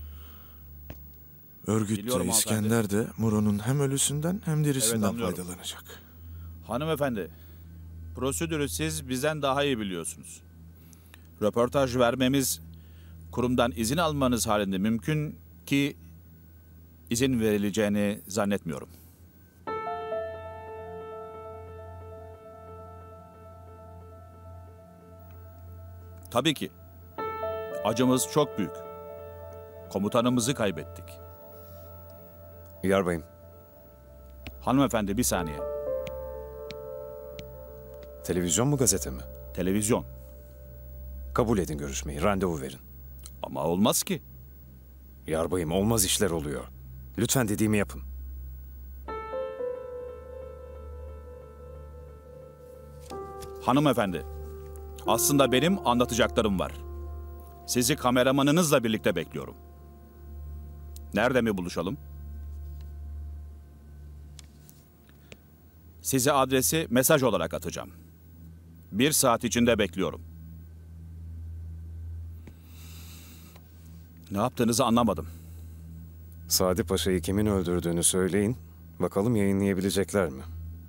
Örgüt Biliyorum de hanımefendi. İskender de Muro'nun hem ölüsünden hem dirisinden anlıyorum. faydalanacak. Hanımefendi, prosedürü siz bizden daha iyi biliyorsunuz. Röportaj vermemiz, kurumdan izin almanız halinde mümkün ki izin verileceğini zannetmiyorum. Tabii ki. Acımız çok büyük. Komutanımızı kaybettik. Yarbayım. Hanımefendi bir saniye. Televizyon mu gazete mi? Televizyon. Kabul edin görüşmeyi. Randevu verin. Ama olmaz ki. Yarbayım olmaz işler oluyor. Lütfen dediğimi yapın. Hanımefendi, aslında benim anlatacaklarım var. Sizi kameramanınızla birlikte bekliyorum. Nerede mi buluşalım? Size adresi mesaj olarak atacağım. 1 saat içinde bekliyorum. Ne yaptığınızı anlamadım. Sadi Paşa'yı kimin öldürdüğünü söyleyin. Bakalım yayınlayabilecekler mi?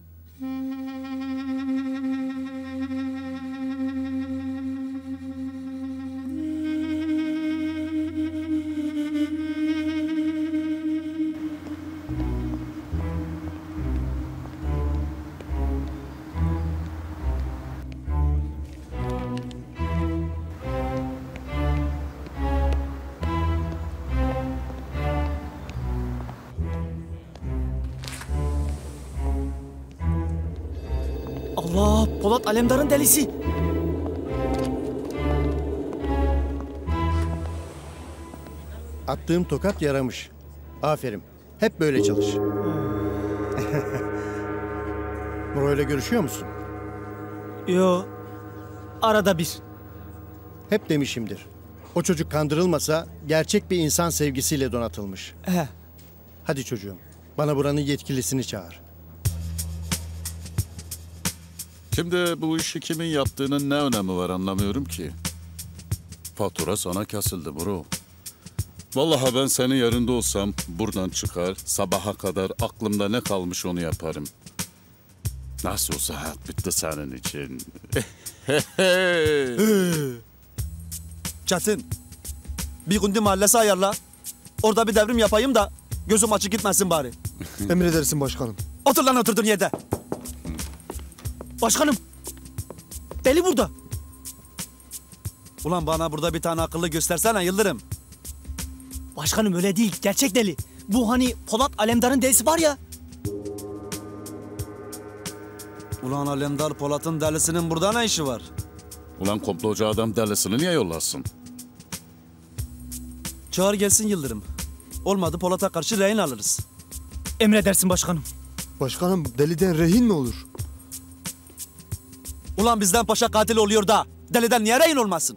Allah! Polat Alemdar'ın delisi! Attığım tokat yaramış. Aferin. Hep böyle çalış. Muro'yla görüşüyor musun? Yo. Arada bir. Hep demişimdir. O çocuk kandırılmasa gerçek bir insan sevgisiyle donatılmış. Hadi çocuğum. Bana buranın yetkilisini çağır. Şimdi bu işi kimin yaptığının ne önemi var anlamıyorum ki. Fatura sana kesildi bro. Vallahi ben senin yerinde olsam buradan çıkar, sabaha kadar aklımda ne kalmış onu yaparım. Nasıl olsa hayat bitti senin için. Çetin. Bir Gundi mahallesi ayarla. Orada bir devrim yapayım da gözüm açık gitmesin bari. Emredersin başkanım. Otur lan oturduğun yerde. Başkanım. Deli burada. Ulan bana burada bir tane akıllı göstersene Yıldırım. Başkanım öyle değil. Gerçek deli. Bu hani Polat Alemdar'ın delisi var ya. Ulan Alemdar Polat'ın delisinin burada ne işi var? Ulan komplocu adam delisini niye yollasın? Çağır gelsin Yıldırım. Olmadı Polat'a karşı rehin alırız. Emredersin başkanım. Başkanım deliden rehin mi olur? Ulan bizden paşa katil oluyor da deliden niye rehin olmasın?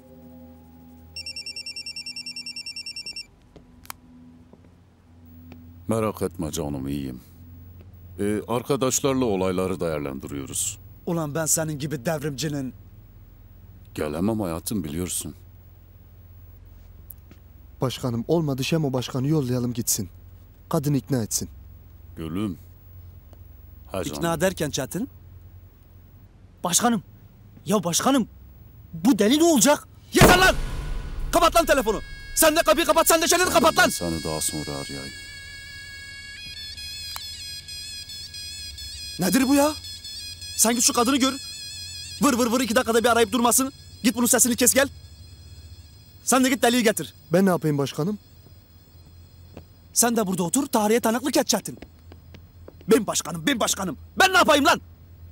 Merak etme canım, iyiyim. Arkadaşlarla olayları değerlendiriyoruz. Ulan ben senin gibi devrimcinin... Gelemem hayatım, biliyorsun. Başkanım olmadı Şemo başkanı yollayalım gitsin. Kadın ikna etsin. Gülüm. İkna derken Çetin? Başkanım. Ya başkanım. Bu deli ne olacak? Yeter lan! Kapat lan telefonu. Sen de kapıyı kapat, sen de çeneni kapat lan! Seni daha sonra arayayım. Nedir bu ya? Sen git şu kadını gör. Vır vır vır 2 dakikada bir arayıp durmasın. Git bunun sesini kes gel. Sen de git deliği getir. Ben ne yapayım başkanım? Sen de burada otur, tarihe tanıklık et Çetin. Ben başkanım, ben başkanım. Ben ne yapayım lan?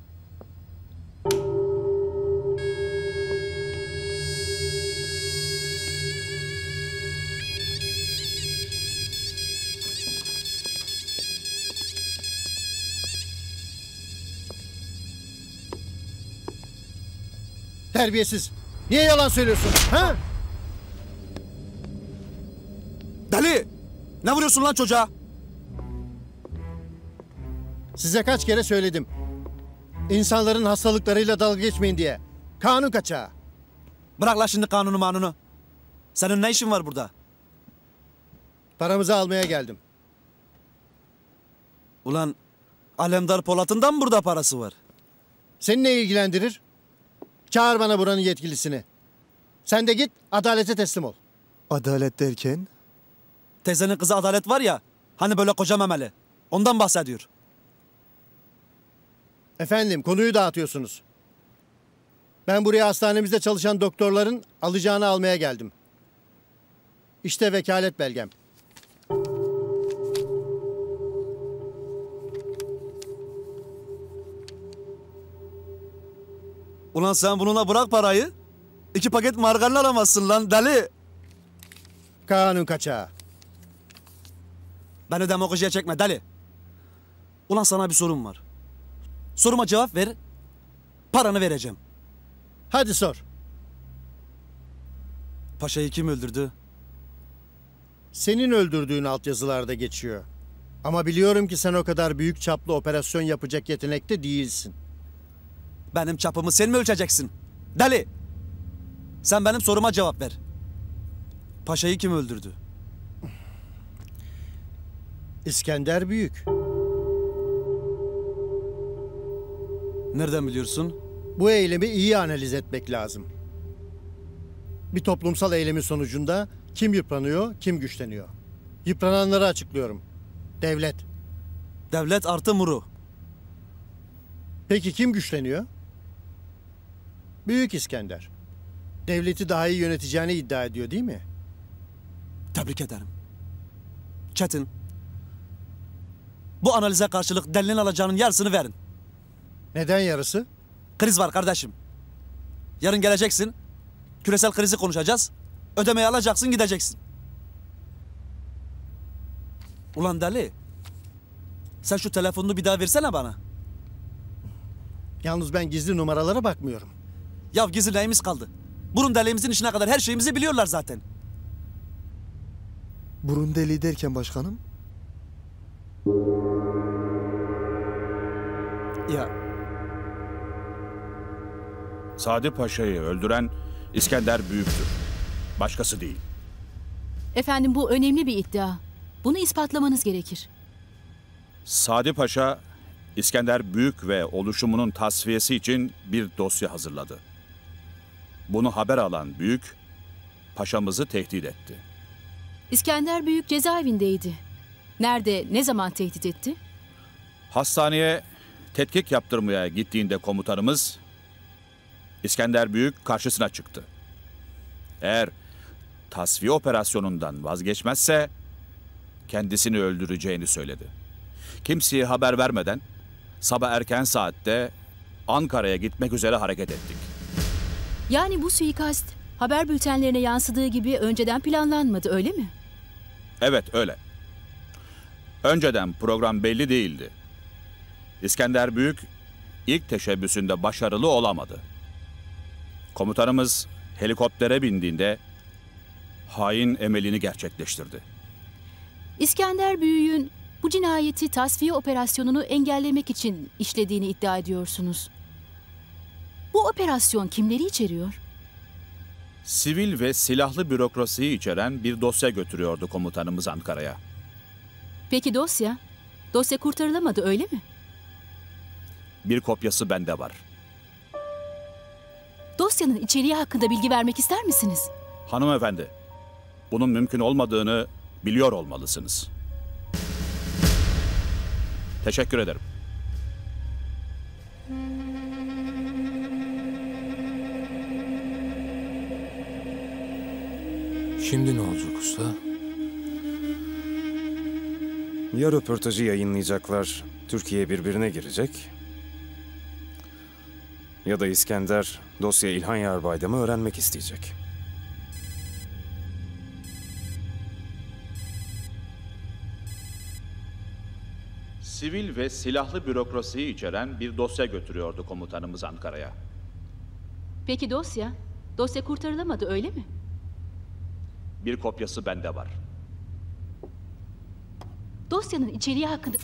Terbiyesiz. Niye yalan söylüyorsun? Ha? Deli! Ne vuruyorsun lan çocuğa? Size kaç kere söyledim. İnsanların hastalıklarıyla dalga geçmeyin diye. Kanun kaçağı. Bırak lan şimdi kanunu manunu. Senin ne işin var burada? Paramızı almaya geldim. Ulan Alemdar Polat'ın mı burada parası var? Seni ne ilgilendirir? Çağır bana buranın yetkilisini. Sen de git adalete teslim ol. Adalet derken? Teyzenin kızı Adalet var ya, hani böyle koca memeli. Ondan bahsediyor. Efendim konuyu dağıtıyorsunuz. Ben buraya hastanemizde çalışan doktorların alacağını almaya geldim. İşte vekalet belgem. Ulan sen bununla bırak parayı. 2 paket margarin alamazsın lan deli. Kanun kaçağı. Beni demagojiye çekme deli. Ulan sana bir sorum var. Soruma cevap ver. Paranı vereceğim. Hadi sor. Paşayı kim öldürdü? Senin öldürdüğün altyazılarda geçiyor. Ama biliyorum ki sen o kadar büyük çaplı operasyon yapacak yetenekte değilsin. Benim çapımı sen mi ölçeceksin? Deli! Sen benim soruma cevap ver. Paşayı kim öldürdü? İskender Büyük. Nereden biliyorsun? Bu eylemi iyi analiz etmek lazım. Bir toplumsal eylemin sonucunda kim yıpranıyor, kim güçleniyor. Yıprananları açıklıyorum. Devlet. Devlet artı Muru. Peki kim güçleniyor? Büyük İskender. Devleti daha iyi yöneteceğini iddia ediyor değil mi? Tebrik ederim. Çetin. Bu analize karşılık delinin alacağının yarısını verin. Neden yarısı? Kriz var kardeşim. Yarın geleceksin. Küresel krizi konuşacağız. Ödemeyi alacaksın gideceksin. Ulan deli. Sen şu telefonunu bir daha versene bana. Yalnız ben gizli numaralara bakmıyorum. Ya gizli neyimiz kaldı? Burun deliğimizin işine kadar her şeyimizi biliyorlar zaten. Burun deliği derken başkanım? Ya. Sadi Paşa'yı öldüren İskender Büyük'tür. Başkası değil. Efendim bu önemli bir iddia. Bunu ispatlamanız gerekir. Sadi Paşa, İskender Büyük ve oluşumunun tasfiyesi için bir dosya hazırladı. Bunu haber alan Büyük, paşamızı tehdit etti. İskender Büyük cezaevindeydi. Nerede, ne zaman tehdit etti? Hastaneye tetkik yaptırmaya gittiğinde komutanımız, İskender Büyük karşısına çıktı. Eğer tasfiye operasyonundan vazgeçmezse kendisini öldüreceğini söyledi. Kimseye haber vermeden sabah erken saatte Ankara'ya gitmek üzere hareket ettik. Yani bu suikast haber bültenlerine yansıdığı gibi önceden planlanmadı öyle mi? Evet, öyle. Önceden program belli değildi. İskender Büyük ilk teşebbüsünde başarılı olamadı. Komutanımız helikoptere bindiğinde hain emelini gerçekleştirdi. İskender Büyük'ün bu cinayeti tasfiye operasyonunu engellemek için işlediğini iddia ediyorsunuz. Bu operasyon kimleri içeriyor? Sivil ve silahlı bürokrasiyi içeren bir dosya götürüyordu komutanımız Ankara'ya. Peki dosya? Dosya kurtarılamadı öyle mi? Bir kopyası bende var. Dosyanın içeriği hakkında bilgi vermek ister misiniz? Hanımefendi, bunun mümkün olmadığını biliyor olmalısınız. Teşekkür ederim. Şimdi ne olacak usta? Ya röportajı yayınlayacaklar, Türkiye birbirine girecek. Ya da İskender dosya İlhan Yarbay'da mı öğrenmek isteyecek. Sivil ve silahlı bürokrasiyi içeren bir dosya götürüyordu komutanımız Ankara'ya. Peki dosya? Dosya kurtarılamadı öyle mi? Bir kopyası bende var. Dosyanın içeriği hakkında...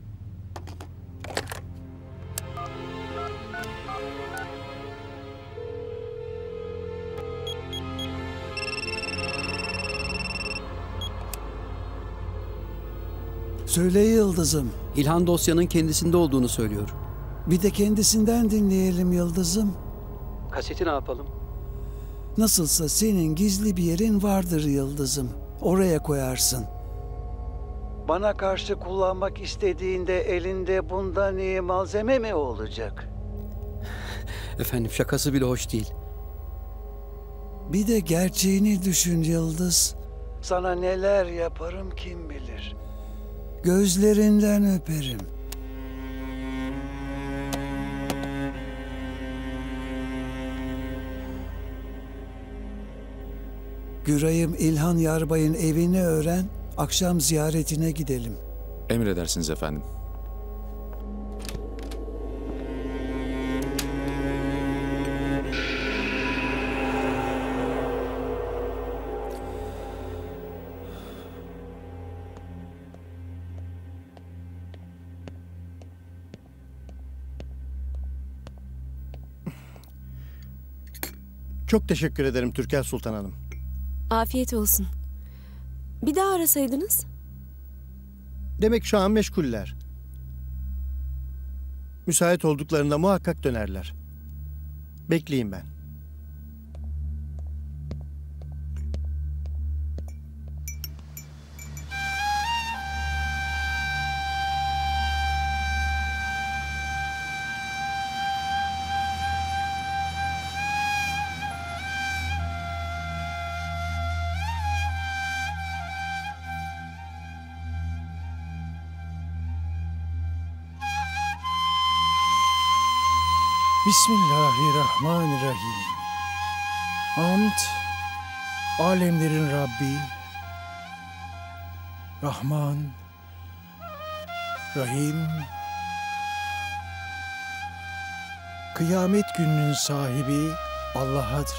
Söyle Yıldız'ım. İlhan dosyanın kendisinde olduğunu söylüyor. Bir de kendisinden dinleyelim Yıldız'ım. Kaseti ne yapalım? Nasılsa senin gizli bir yerin vardır Yıldız'ım. Oraya koyarsın. Bana karşı kullanmak istediğinde elinde bundan iyi malzeme mi olacak? Efendim şakası bile hoş değil. Bir de gerçeğini düşün Yıldız. Sana neler yaparım kim bilir. Gözlerinden öperim. Güray'ım İlhan Yarbay'ın evini öğren, akşam ziyaretine gidelim. Emredersiniz efendim. Çok teşekkür ederim Türkel Sultan Hanım. Afiyet olsun. Bir daha arasaydınız. Demek şu an meşguller. Müsait olduklarında muhakkak dönerler. Bekleyeyim ben. Bismillahirrahmanirrahim. Hamd, alemlerin Rabbi, Rahman, Rahim, kıyamet gününün sahibi Allah'adır.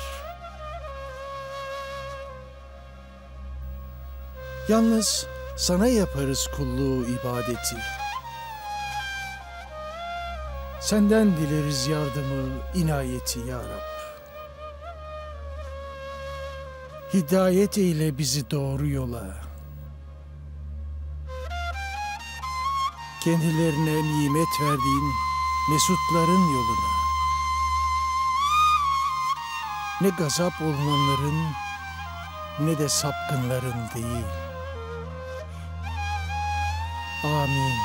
Yalnız sana yaparız kulluğu ibadeti. Senden dileriz yardımı, inayeti ya Rab. Hidayet eyle bizi doğru yola. Kendilerine nimet verdiğin mesutların yoluna. Ne gazap olunanların ne de sapkınların değil. Amin.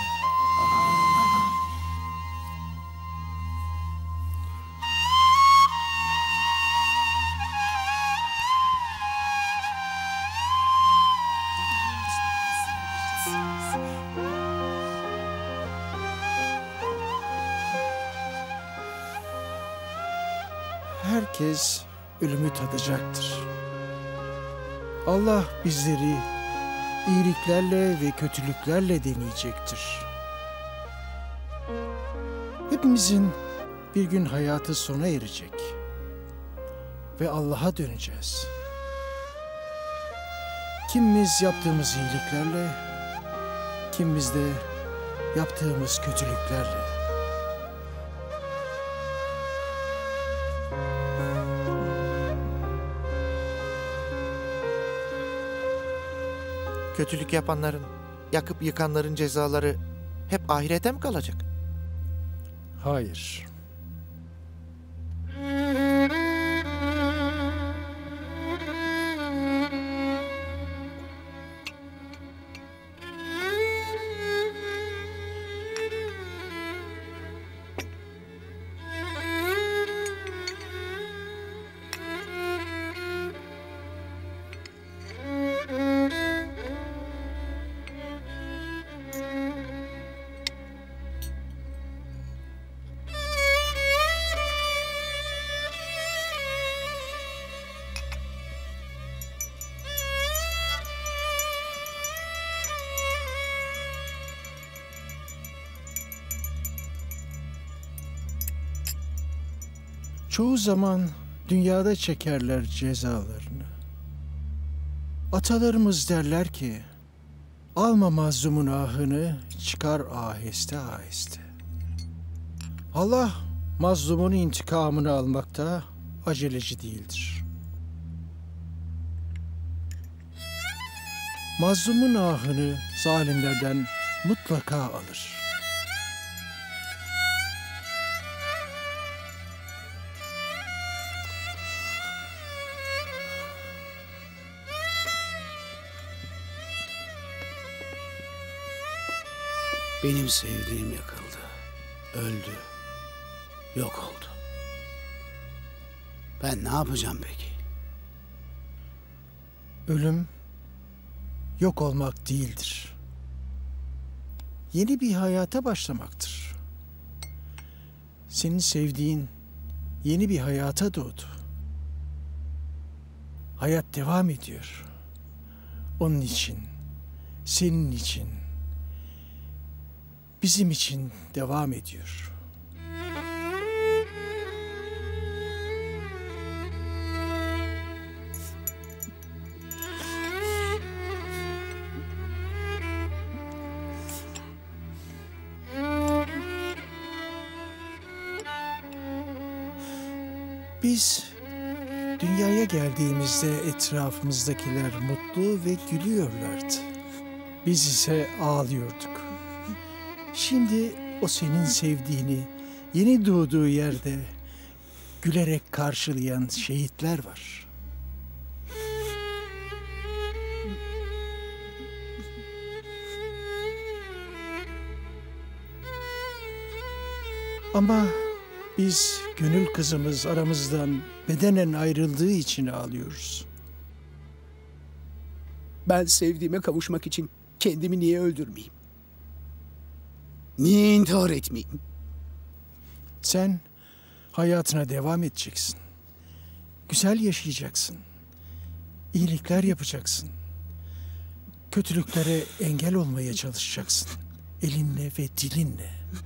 Herkes ölümü tadacaktır. Allah bizleri iyiliklerle ve kötülüklerle deneyecektir. Hepimizin bir gün hayatı sona erecek ve Allah'a döneceğiz. Kimimiz yaptığımız iyiliklerle, kimimiz de yaptığımız kötülüklerle. Kötülük yapanların, yakıp yıkanların cezaları hep ahirete mi kalacak? Hayır. Çoğu zaman dünyada çekerler cezalarını. Atalarımız derler ki, alma mazlumun ahını, çıkar aheste aheste. Allah mazlumun intikamını almakta aceleci değildir. Mazlumun ahını zalimlerden mutlaka alır. Benim sevdiğim yakıldı, öldü, yok oldu. Ben ne yapacağım peki? Ölüm yok olmak değildir. Yeni bir hayata başlamaktır. Senin sevdiğin yeni bir hayata doğdu. Hayat devam ediyor. Onun için, senin için, bizim için devam ediyor. Biz dünyaya geldiğimizde etrafımızdakiler mutlu ve gülüyorlardı. Biz ise ağlıyorduk. Şimdi o senin sevdiğini yeni doğduğu yerde gülerek karşılayan şehitler var. Ama biz gönül kızımız aramızdan bedenen ayrıldığı için ağlıyoruz. Ben sevdiğime kavuşmak için kendimi niye öldürmeyeyim? Niye intihar etmeyeyim? Sen hayatına devam edeceksin. Güzel yaşayacaksın. İyilikler yapacaksın. Kötülüklere engel olmaya çalışacaksın. Elinle ve dilinle.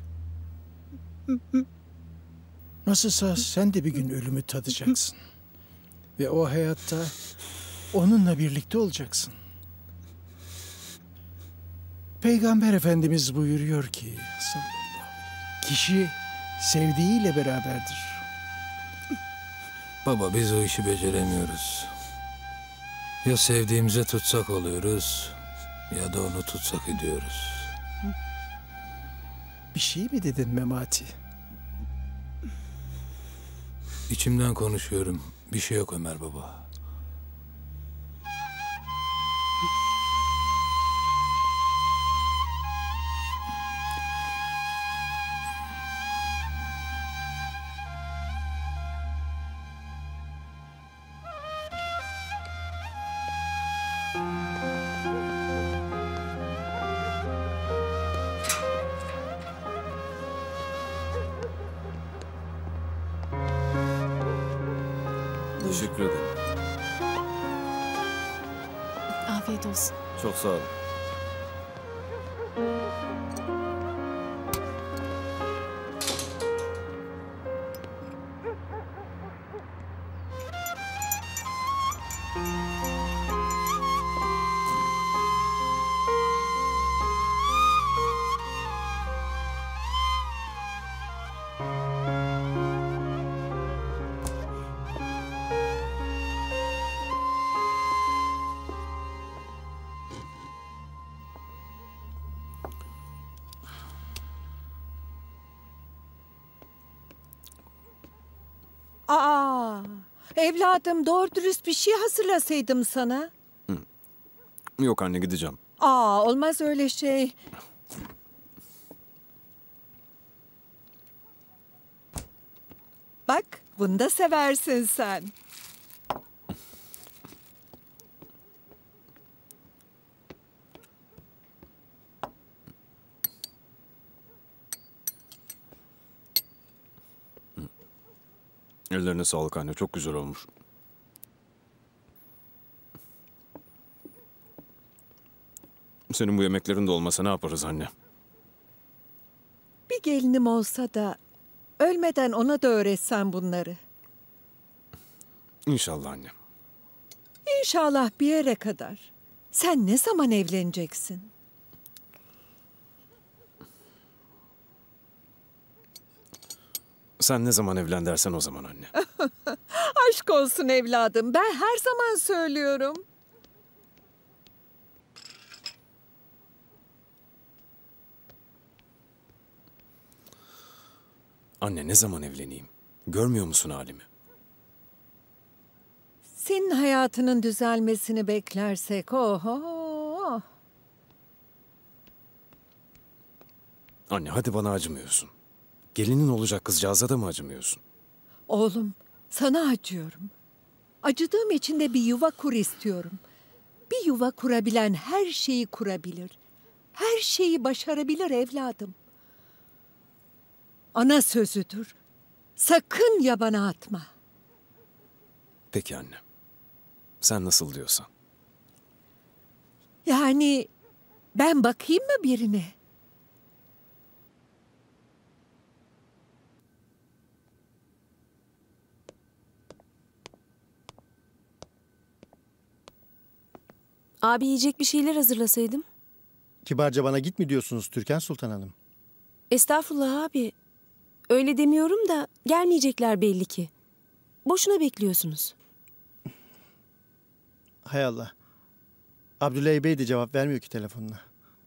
Nasılsa sen de bir gün ölümü tadacaksın. Ve o hayatta onunla birlikte olacaksın. Peygamber Efendimiz buyuruyor ki, kişi sevdiğiyle beraberdir. Baba biz o işi beceremiyoruz. Ya sevdiğimize tutsak oluyoruz ya da onu tutsak ediyoruz. Bir şey mi dedin Memati? İçimden konuşuyorum. Bir şey yok Ömer baba. Teşekkür ederim. Afiyet olsun. Çok sağ ol. Aa, evladım doğru dürüst bir şey hazırlasaydım sana. Yok anne, gideceğim. Aa, olmaz öyle şey. Bak, bunu da seversin sen. Ellerine sağlık anne, çok güzel olmuş. Senin bu yemeklerin de olmasa ne yaparız anne? Bir gelinim olsa da ölmeden ona da öğretsen bunları. İnşallah anne. İnşallah bir yere kadar. Sen ne zaman evleneceksin? Sen ne zaman evlen dersen o zaman anne. Aşk olsun evladım. Ben her zaman söylüyorum. Anne, ne zaman evleneyim? Görmüyor musun halimi? Senin hayatının düzelmesini beklersek oho. Anne hadi, bana acımıyorsun. Gelinin olacak kızcağıza da mı acımıyorsun? Oğlum, sana acıyorum. Acıdığım için de bir yuva kur istiyorum. Bir yuva kurabilen her şeyi kurabilir. Her şeyi başarabilir evladım. Ana sözüdür. Sakın yabana atma. Peki anne. Sen nasıl diyorsan. Yani ben bakayım mı birine? Abi yiyecek bir şeyler hazırlasaydım. Kibarca bana git mi diyorsunuz Türkan Sultan Hanım? Estağfurullah abi. Öyle demiyorum da gelmeyecekler belli ki. Boşuna bekliyorsunuz. Hay Allah. Abdüley Bey de cevap vermiyor ki telefonuna.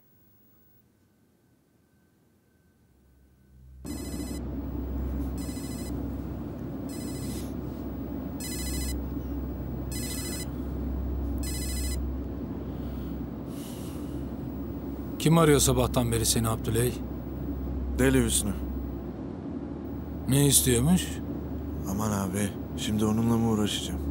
Kim arıyor sabahtan beri seni Abdüley? Deli Hüsnü. Ne istiyormuş? Aman abi, şimdi onunla mı uğraşacağım?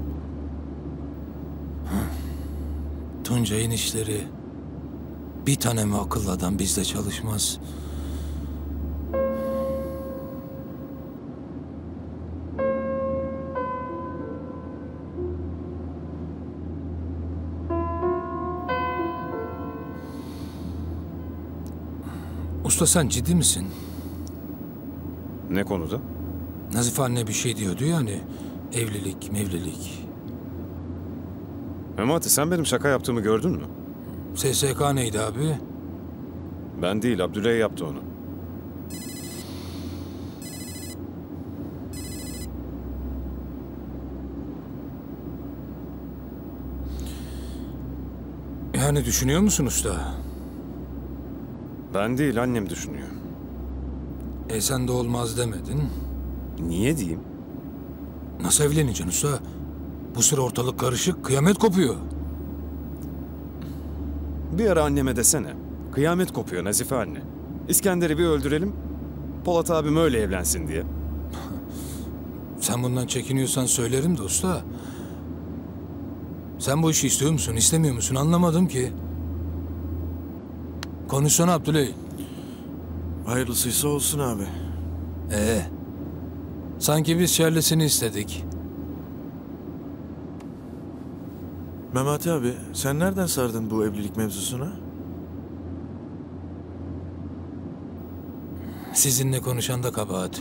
Tuncay'ın işleri. Bir tane mi akıllı adam bizde çalışmaz? Usta sen ciddi misin? Ne konuda? Nazife anne bir şey diyordu ya hani evlilik mevlilik. Memati, sen benim şaka yaptığımı gördün mü? SSK neydi abi? Ben değil, Abdüley yaptı onu. Yani düşünüyor musun usta? Ben değil, annem düşünüyor. Sen de olmaz demedin. Niye diyeyim? Nasıl evleneceksin usta? Bu sıra ortalık karışık, kıyamet kopuyor. Bir ara anneme desene. Kıyamet kopuyor Nazife anne. İskender'i bir öldürelim, Polat abim öyle evlensin diye. Sen bundan çekiniyorsan söylerim de usta. Sen bu işi istiyor musun, istemiyor musun anlamadım ki. Konuşsana Abdüley. Hayırlısıysa olsun abi. Sanki biz şerlisini istedik. Memati abi sen nereden sardın bu evlilik mevzusuna? Sizinle konuşan da kabahat.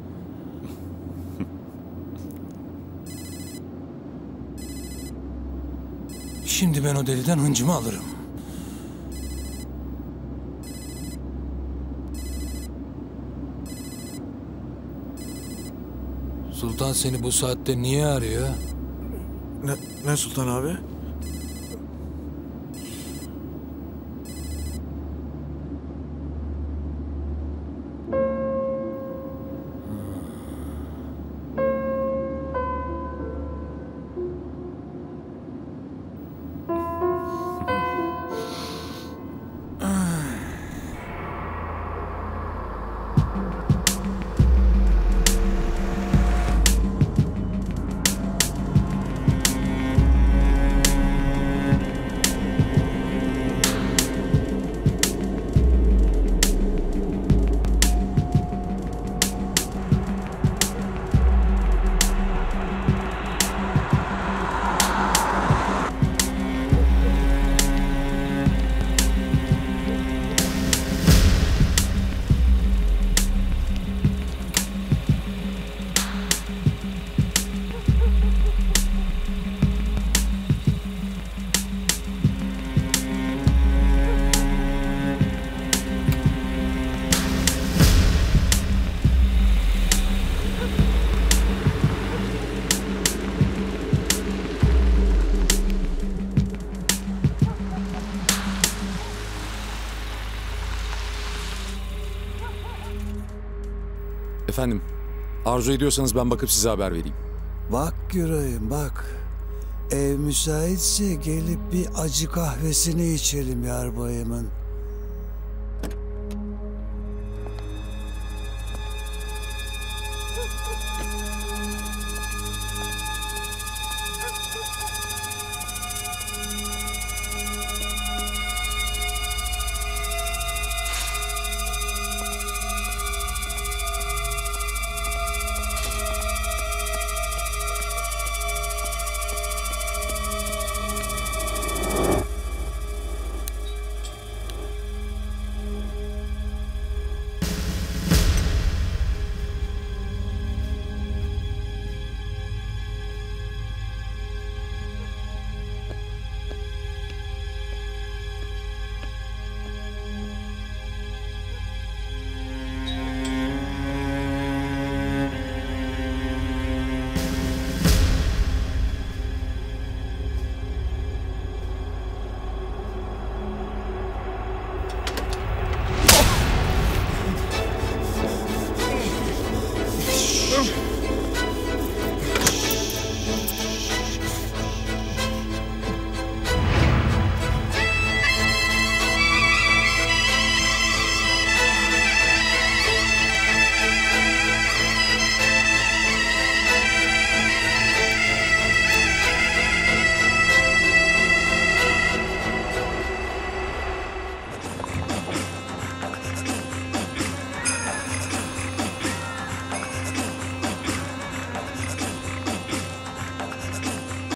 Şimdi ben o deliden hıncımı alırım. Sultan seni bu saatte niye arıyor? Ne Sultan abi? Efendim, arzu ediyorsanız ben bakıp size haber vereyim. Bak Güray'ım bak. Ev müsaitse gelip bir acı kahvesini içelim yarbayımın.